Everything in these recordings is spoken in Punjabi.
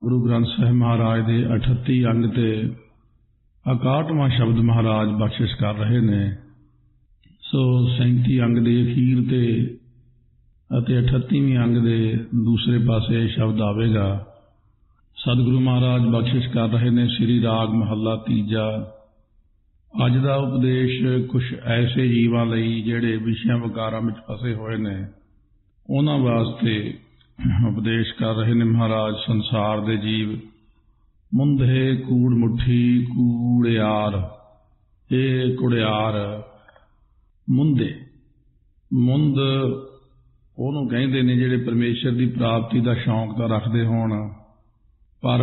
गुरु ग्रंथ साहिब महाराज के 38 अंग ते 61वां शब्द महाराज बख्शिश कर रहे ने। सो 37 अंग के अखीर ते 38वें अंग के दूसरे पासे शब्द आवेगा। सतगुरु महाराज बख्शिश कर रहे ने श्री राग महला तीजा। अज का उपदेश कुछ ऐसे जीवां लई जिहड़े विषयां विकारां विच फसे होए ने, उन्हां वास्ते उपदेश कर रहे ने महाराज। संसार दे जीव मुंधे कूड़ मुट्ठी कूड़ियार, ये कुड़ियार मुंधे मुंद ਉਹਨੂੰ ਕਹਿੰਦੇ ਨੇ ਜਿਹੜੇ परमेश्वर की प्राप्ति का शौक ਤਾਂ रखते होण पर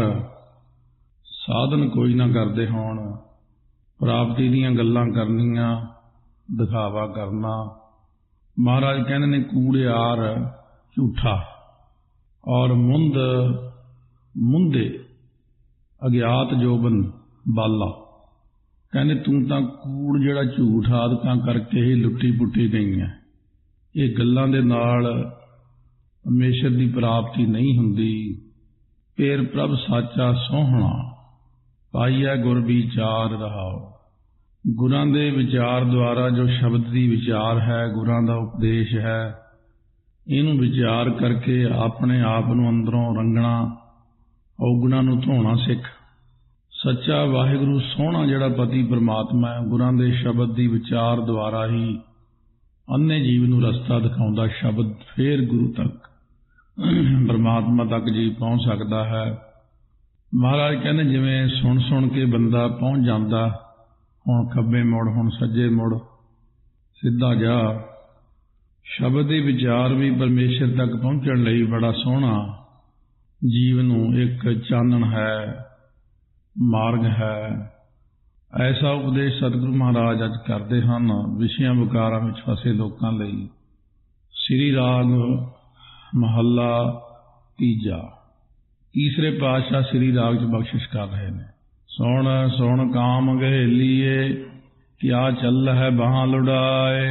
साधन कोई ना करते होण, प्राप्ति दीयां गल्लां करनियां, दिखावा करना। महाराज कहते ने कूड़ियार झूठा और मुंद मुंदे अज्ञात जोबन बाला। कहने तू तां कूड़ जिहड़ा झूठ आदतां करके ही लुट्टी पुट्टी गई है। ये गल्लां दे नाल परमेश्वर की प्राप्ति नहीं हुंदी। फिर प्रभ साचा सोहना पाईया गुर विचार रहाओ। गुरां दे विचार द्वारा जो शब्द की विचार है, गुरां दा उपदेश है, इनू विचार करके अपने आप नूं अंदरों रंगना, औगुणा नूं धोना सिख। सच्चा वाहिगुरु सोहना जिहड़ा पति परमात्मा है, गुरां दे शब्द की विचार द्वारा ही अन्ने जीव नूं रस्ता दिखाउंदा शब्द फिर गुरु तक परमात्मा तक जीव पहुँच सकता है। महाराज कहने जिवें सुन सुन के बंदा पहुँच जाता, हुण खब्बे मुड़ हुण सज्जे मुड़ सीधा जा। शब्द के विचार भी परमेश्वर तक पहुँचण लई बड़ा सोहना जीव नूं एक चानण है, मार्ग है। ऐसा उपदेश सतगुरु महाराज अज करते हैं विषयां विकारां विच फसे लोकां लई। श्री राग महला तीजा। तीसरे पातशाह श्री राग च बख्शिश कर रहे हैं। सुण सुण काम गहेलिए, क्या चल है बाहां लुड़ाए।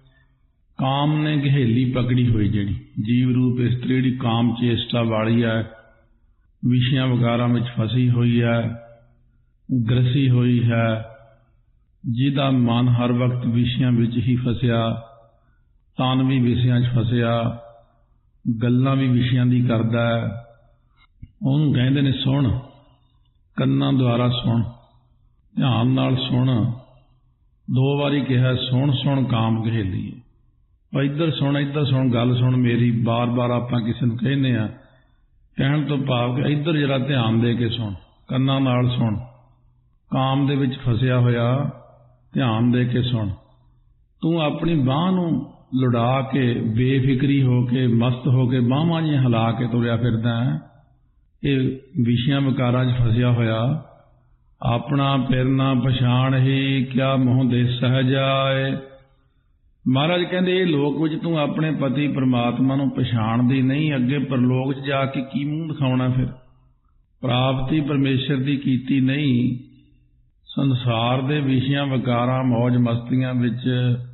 काम ने गहेली पकड़ी हुई जिहड़ी जीव रूप इस्त्री जिहड़ी काम चेष्टा वाली है, विषयां विकारां विच फसी हुई है, ग्रसी हुई है, जिहदा मन हर वक्त विषयां विच ही फसिया, तन भी विषयां च फसिया, गल्लां भी विषयां दी करदा है। ਉਹਨੂੰ ਕਹਿੰਦੇ ਨੇ ਸੁਣ, ਕੰਨਾਂ ਦੁਆਰਾ ਸੁਣ, ਧਿਆਨ ਨਾਲ ਸੁਣ। 2 ਵਾਰੀ ਕਿਹਾ ਸੁਣ ਸੁਣ ਕਾਮ ਗਹੇਲੀਏ। ਇੱਧਰ ਸੁਣ ਗੱਲ ਸੁਣ ਮੇਰੀ। ਬਾਰ-ਬਾਰ ਆਪਾਂ ਕਿਸੇ ਨੂੰ ਕਹਿੰਦੇ ਆ, ਕਹਿਣ ਤੋਂ ਭਾਵ ਕਿ ਇੱਧਰ ਜਰਾ ਧਿਆਨ ਦੇ ਕੇ ਸੁਣ, ਕੰਨਾਂ ਨਾਲ ਸੁਣ। ਕਾਮ ਦੇ ਵਿੱਚ ਫਸਿਆ ਹੋਇਆ ਧਿਆਨ ਦੇ ਕੇ ਸੁਣ। ਤੂੰ ਆਪਣੀ ਬਾਂਹ ਨੂੰ ਲੁੜਾ ਕੇ ਬੇਫਿਕਰੀ ਹੋ ਕੇ ਮਸਤ ਹੋ ਕੇ ਬਾਹਾਂ ਜਿਹੀਆਂ ਹਿਲਾ ਕੇ ਤੁਰਿਆ ਫਿਰਦਾ ਹੈ। ਇਹ ਵਿਸ਼ਿਆਂ ਵਿਕਾਰਾਂ 'ਚ ਫਸਿਆ ਹੋਇਆ ਆਪਣਾ ਫਿਰਨਾ ਪਛਾਣ ਹੀ ਕਿਆ ਮੋਹ ਦੇ ਸਹਜਾਏ। ਮਹਾਰਾਜ ਕਹਿੰਦੇ ਇਹ ਲੋਕ ਵਿੱਚ ਤੂੰ ਆਪਣੇ ਪਤੀ ਪਰਮਾਤਮਾ ਨੂੰ ਪਛਾਣਦੀ ਨਹੀਂ, ਅੱਗੇ ਪਰਲੋਕ 'ਚ ਜਾ ਕੇ ਕੀ ਮੂੰਹ ਦਿਖਾਉਣਾ। ਫਿਰ ਪ੍ਰਾਪਤੀ ਪਰਮੇਸ਼ਰ ਦੀ ਕੀਤੀ ਨਹੀਂ, ਸੰਸਾਰ ਦੇ ਵਿਸ਼ਿਆਂ ਵਿਕਾਰਾਂ ਮੌਜ ਮਸਤੀਆਂ ਵਿੱਚ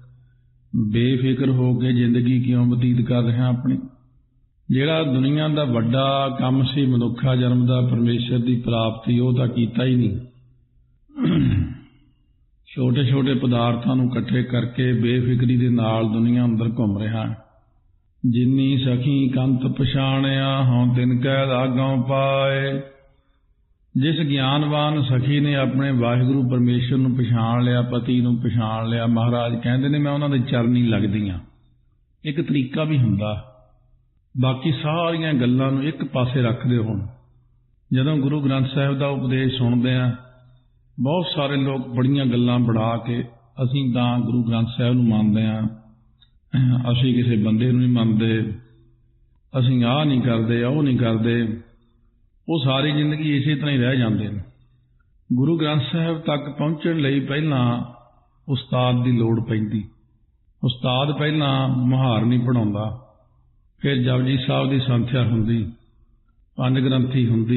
ਬੇਫਿਕਰ ਹੋ ਕੇ ਜ਼ਿੰਦਗੀ ਕਿਉਂ ਬਤੀਤ ਕਰ ਰਿਹਾ ਆਪਣੀ। ਜਿਹੜਾ ਦੁਨੀਆ ਦਾ ਵੱਡਾ ਕੰਮ ਸੀ ਮਨੁੱਖਾ ਜਨਮ ਦਾ, ਪਰਮੇਸ਼ਰ ਦੀ ਪ੍ਰਾਪਤੀ, ਉਹ ਤਾਂ ਕੀਤਾ ਹੀ ਨਹੀਂ। ਛੋਟੇ ਛੋਟੇ ਪਦਾਰਥਾਂ ਨੂੰ ਇਕੱਠੇ ਕਰਕੇ ਬੇਫਿਕਰੀ ਦੇ ਨਾਲ ਦੁਨੀਆ ਅੰਦਰ ਘੁੰਮ ਰਿਹਾ। ਜਿੰਨੀ ਸਖੀ ਕੰਤ ਪਛਾਣਿਆ ਹਉ ਤਿਨ ਕੈ ਲਾਗੋਂ ਪਾਏ। जिस ज्ञानवान सखी ने अपने वाहिगुरु परमेश्वर ਨੂੰ ਪਛਾਣ ਲਿਆ, ਪਤੀ ਨੂੰ ਪਛਾਣ ਲਿਆ, ਮਹਾਰਾਜ ਕਹਿੰਦੇ ਨੇ ਮੈਂ ਉਹਨਾਂ ਦੇ ਚਰਨੀ ਲੱਗਦੀ ਹਾਂ। ਇੱਕ ਤਰੀਕਾ ਵੀ ਹੁੰਦਾ, ਬਾਕੀ ਸਾਰੀਆਂ ਗੱਲਾਂ ਨੂੰ ਇੱਕ ਪਾਸੇ ਰੱਖਦੇ ਹੋਣ। ਜਦੋਂ ਗੁਰੂ ਗ੍ਰੰਥ ਸਾਹਿਬ ਦਾ ਉਪਦੇਸ਼ ਸੁਣਦੇ ਆ, ਬਹੁਤ ਸਾਰੇ ਲੋਕ ਬੜੀਆਂ ਗੱਲਾਂ ਬਣਾ ਕੇ ਅਸੀਂ ਤਾਂ ਗੁਰੂ ਗ੍ਰੰਥ ਸਾਹਿਬ ਨੂੰ ਮੰਨਦੇ ਹਾਂ, ਅਸੀਂ ਕਿਸੇ ਬੰਦੇ ਨੂੰ ਨਹੀਂ ਮੰਨਦੇ, ਅਸੀਂ ਆਹ ਨਹੀਂ ਕਰਦੇ, ਉਹ ਨਹੀਂ ਕਰਦੇ। ਉਹ ਸਾਰੀ ਜ਼ਿੰਦਗੀ ਇਸੇ ਤਰ੍ਹਾਂ ਹੀ ਰਹਿ ਜਾਂਦੇ ਨੇ। ਗੁਰੂ ਗ੍ਰੰਥ ਸਾਹਿਬ ਤੱਕ ਪਹੁੰਚਣ ਲਈ ਪਹਿਲਾਂ ਉਸਤਾਦ ਦੀ ਲੋੜ ਪੈਂਦੀ। ਉਸਤਾਦ ਪਹਿਲਾਂ ਮੁਹਾਰ ਨਹੀਂ ਪੜ੍ਹਾਉਂਦਾ, ਫਿਰ ਜਪਜੀ ਸਾਹਿਬ ਦੀ ਸੰਥਿਆ ਹੁੰਦੀ, 5 ਗ੍ਰੰਥੀ ਹੁੰਦੀ,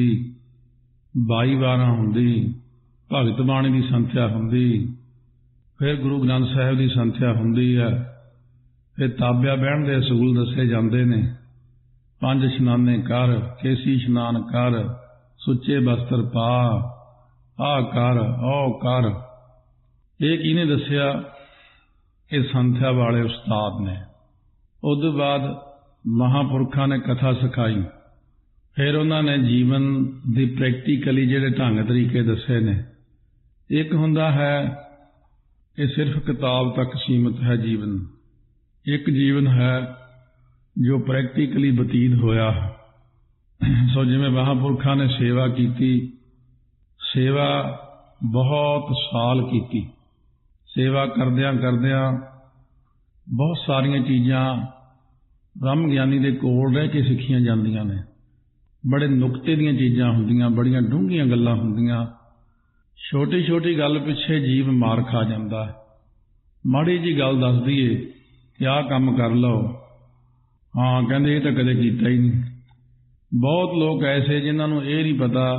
22 ਵਾਰਾਂ ਹੁੰਦੀ, ਭਗਤ ਬਾਣੀ ਦੀ ਸੰਥਿਆ ਹੁੰਦੀ, ਫਿਰ ਗੁਰੂ ਗ੍ਰੰਥ ਸਾਹਿਬ ਦੀ ਸੰਥਿਆ ਹੁੰਦੀ ਹੈ। ਫਿਰ ਤਾਬਿਆ ਬਹਿਣ ਦੇ ਅਸੂਲ ਦੱਸੇ ਜਾਂਦੇ ਨੇ। 5 ਇਸ਼ਨਾਨੇ ਕਰ, ਕੇਸੀ ਇਸ਼ਨਾਨ ਕਰ, ਸੁੱਚੇ ਬਸਤਰ ਪਾ, ਆਹ ਕਰ ਉਹ ਕਰ। ਇਹ ਕਿਹਨੇ ਦੱਸਿਆ? ਇਹ ਸੰਥਿਆ ਵਾਲੇ ਉਸਤਾਦ ਨੇ। ਉਸ ਤੋਂ ਬਾਅਦ ਮਹਾਂਪੁਰਖਾਂ ਨੇ ਕਥਾ ਸਿਖਾਈ। ਫਿਰ ਉਹਨਾਂ ਨੇ ਜੀਵਨ ਦੀ ਪ੍ਰੈਕਟੀਕਲੀ ਜਿਹੜੇ ਢੰਗ ਤਰੀਕੇ ਦੱਸੇ ਨੇ। ਇੱਕ ਹੁੰਦਾ ਹੈ ਇਹ ਸਿਰਫ ਕਿਤਾਬ ਤੱਕ ਸੀਮਿਤ ਹੈ ਜੀਵਨ। ਇੱਕ ਜੀਵਨ ਹੈ ਜੋ ਪ੍ਰੈਕਟੀਕਲੀ ਬਤੀਤ ਹੋਇਆ। ਸੋ ਜਿਵੇਂ ਮਹਾਂਪੁਰਖਾਂ ਨੇ ਸੇਵਾ ਕੀਤੀ, ਸੇਵਾ ਬਹੁਤ ਸਾਲ ਕੀਤੀ। ਸੇਵਾ ਕਰਦਿਆਂ ਕਰਦਿਆਂ ਬਹੁਤ ਸਾਰੀਆਂ ਚੀਜ਼ਾਂ ਬ੍ਰਹਮ ਗਿਆਨੀ ਦੇ ਕੋਲ ਰਹਿ ਕੇ ਸਿੱਖੀਆਂ ਜਾਂਦੀਆਂ ਨੇ। ਬੜੇ ਨੁਕਤੇ ਦੀਆਂ ਚੀਜ਼ਾਂ ਹੁੰਦੀਆਂ, ਬੜੀਆਂ ਡੂੰਘੀਆਂ ਗੱਲਾਂ ਹੁੰਦੀਆਂ। ਛੋਟੀ ਛੋਟੀ ਗੱਲ ਪਿੱਛੇ ਜੀਵ ਮਾਰ ਖਾ ਜਾਂਦਾ। ਮਾੜੀ ਜੀ ਗੱਲ ਦੱਸ ਦਈਏ ਕਿ ਆਹ ਕੰਮ ਕਰ ਲਓ, ਹਾਂ ਕਹਿੰਦੇ ਇਹ ਤਾਂ ਕਦੇ ਕੀਤਾ ਹੀ ਨਹੀਂ। ਬਹੁਤ ਲੋਕ ਐਸੇ ਜਿਨ੍ਹਾਂ ਨੂੰ ਇਹ ਨਹੀਂ ਪਤਾ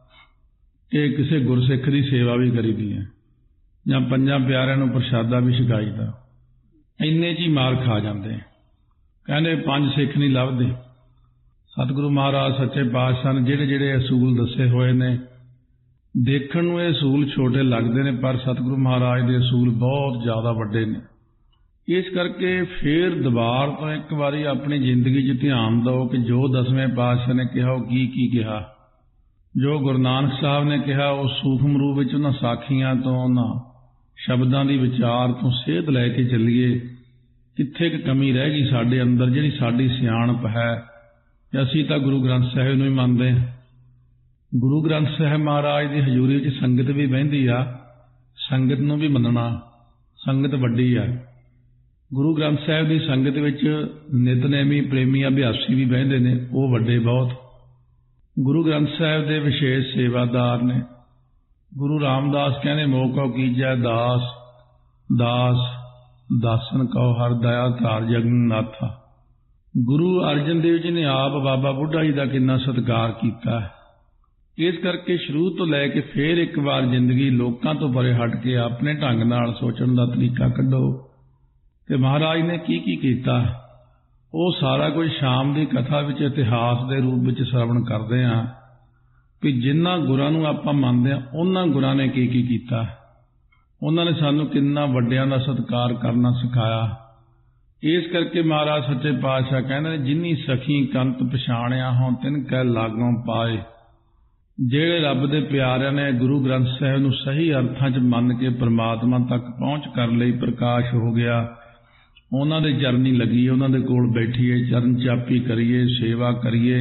ਕਿ ਕਿਸੇ ਗੁਰਸਿੱਖ ਦੀ ਸੇਵਾ ਵੀ ਕਰੀਦੀ ਹੈ ਜਾਂ ਪੰਜਾਂ ਪਿਆਰਿਆਂ ਨੂੰ ਪ੍ਰਸ਼ਾਦਾ ਵੀ ਛਕਾਈਦਾ। ਇੰਨੇ 'ਚ ਹੀ ਮਾਰ ਖਾ ਜਾਂਦੇ। ਕਹਿੰਦੇ ਪੰਜ ਸਿੱਖ ਨਹੀਂ ਲੱਭਦੇ। ਸਤਿਗੁਰੂ ਮਹਾਰਾਜ ਸੱਚੇ ਪਾਤਸ਼ਾਹ ਨੇ ਜਿਹੜੇ ਜਿਹੜੇ ਅਸੂਲ ਦੱਸੇ ਹੋਏ ਨੇ, ਦੇਖਣ ਨੂੰ ਇਹ ਅਸੂਲ ਛੋਟੇ ਲੱਗਦੇ ਨੇ, ਪਰ ਸਤਿਗੁਰੂ ਮਹਾਰਾਜ ਦੇ ਅਸੂਲ ਬਹੁਤ ਜ਼ਿਆਦਾ ਵੱਡੇ ਨੇ। ਇਸ ਕਰਕੇ ਫਿਰ ਦੁਬਾਰ ਤੋਂ ਇੱਕ ਵਾਰੀ ਆਪਣੀ ਜ਼ਿੰਦਗੀ 'ਚ ਧਿਆਨ ਦਿਓ ਕਿ ਜੋ ਦਸਵੇਂ ਪਾਤਸ਼ਾਹ ਨੇ ਕਿਹਾ ਉਹ ਕੀ ਕਿਹਾ। ਜੋ ਗੁਰੂ ਨਾਨਕ ਸਾਹਿਬ ਨੇ ਕਿਹਾ ਉਹ ਸੂਖਮ ਰੂਪ ਵਿੱਚ ਉਹਨਾਂ ਸਾਖੀਆਂ ਤੋਂ, ਉਹਨਾਂ ਸ਼ਬਦਾਂ ਦੀ ਵਿਚਾਰ ਤੋਂ ਸੇਧ ਲੈ ਕੇ ਚੱਲੀਏ। ਕਿੱਥੇ ਕੁ ਕਮੀ ਰਹਿ ਗਈ ਸਾਡੇ ਅੰਦਰ, ਜਿਹੜੀ ਸਾਡੀ ਸਿਆਣਪ ਹੈ। ਅਸੀਂ ਤਾਂ ਗੁਰੂ ਗ੍ਰੰਥ ਸਾਹਿਬ ਨੂੰ ਹੀ ਮੰਨਦੇ ਹਾਂ। ਗੁਰੂ ਗ੍ਰੰਥ ਸਾਹਿਬ ਮਹਾਰਾਜ ਦੀ ਹਜ਼ੂਰੀ ਵਿੱਚ ਸੰਗਤ ਵੀ ਬਹਿੰਦੀ ਆ, ਸੰਗਤ ਨੂੰ ਵੀ ਮੰਨਣਾ। ਸੰਗਤ ਵੱਡੀ ਆ। ਗੁਰੂ ਗ੍ਰੰਥ ਸਾਹਿਬ ਦੀ ਸੰਗਤ ਵਿੱਚ ਨਿਤਨੇਮੀ ਪ੍ਰੇਮੀ ਅਭਿਆਸੀ ਵੀ ਬਹਿੰਦੇ ਨੇ, ਉਹ ਵੱਡੇ ਬਹੁਤ। ਗੁਰੂ ਗ੍ਰੰਥ ਸਾਹਿਬ ਦੇ ਵਿਸ਼ੇਸ਼ ਸੇਵਾਦਾਰ ਨੇ। ਗੁਰੂ ਰਾਮਦਾਸ ਕਹਿੰਦੇ ਮੋਹ ਕੀਜੈ ਦਾਸ, ਦਾਸ ਦਾਸਨ ਕਉ ਹਰਿ ਦਇਆ ਧਾਰ ਜਗਨਨਾਥਾ। ਗੁਰੂ ਅਰਜਨ ਦੇਵ ਜੀ ਨੇ ਆਪ ਬਾਬਾ ਬੁੱਢਾ ਜੀ ਦਾ ਕਿੰਨਾ ਸਤਿਕਾਰ ਕੀਤਾ। ਇਸ ਕਰਕੇ ਸ਼ੁਰੂ ਤੋਂ ਲੈ ਕੇ ਫਿਰ ਇੱਕ ਵਾਰ ਜ਼ਿੰਦਗੀ ਲੋਕਾਂ ਤੋਂ ਪਰੇ ਹਟ ਕੇ ਆਪਣੇ ਢੰਗ ਨਾਲ ਸੋਚਣ ਦਾ ਤਰੀਕਾ ਕੱਢੋ ਕਿ ਮਹਾਰਾਜ ਨੇ ਕੀ ਕੀਤਾ। ਉਹ ਸਾਰਾ ਕੁਝ ਸ਼ਾਮ ਦੀ ਕਥਾ ਵਿੱਚ ਇਤਿਹਾਸ ਦੇ ਰੂਪ ਵਿੱਚ ਸ਼ਰਵਣ ਕਰਦੇ ਹਾਂ ਕਿ ਜਿਨ੍ਹਾਂ ਗੁਰਾਂ ਨੂੰ ਆਪਾਂ ਮੰਨਦੇ ਹਾਂ ਉਹਨਾਂ ਗੁਰਾਂ ਨੇ ਕੀ ਕੀਤਾ। ਉਹਨਾਂ ਨੇ ਸਾਨੂੰ ਕਿੰਨਾ ਵੱਡਿਆਂ ਦਾ ਸਤਿਕਾਰ ਕਰਨਾ ਸਿਖਾਇਆ। ਇਸ ਕਰਕੇ ਮਹਾਰਾਜ ਸੱਚੇ ਪਾਤਸ਼ਾਹ ਕਹਿੰਦੇ ਨੇ ਜਿਨੀ ਸਖੀ ਕੰਤ ਪਛਾਣਿਆ ਹੋਂ ਤਿਨ ਕੈ ਲਾਗੋਂ ਪਾਏ। ਜਿਹੜੇ ਰੱਬ ਦੇ ਪਿਆਰਿਆਂ ਨੇ ਗੁਰੂ ਗ੍ਰੰਥ ਸਾਹਿਬ ਨੂੰ ਸਹੀ ਅਰਥਾਂ 'ਚ ਮੰਨ ਕੇ ਪ੍ਰਮਾਤਮਾ ਤੱਕ ਪਹੁੰਚ ਕਰ ਲਈ, ਪ੍ਰਕਾਸ਼ ਹੋ ਗਿਆ, ਉਹਨਾਂ ਦੇ ਚਰਨੀ ਲੱਗੀਏ, ਉਹਨਾਂ ਦੇ ਕੋਲ ਬੈਠੀਏ, ਚਰਨ ਚਾਪੀ ਕਰੀਏ, ਸੇਵਾ ਕਰੀਏ।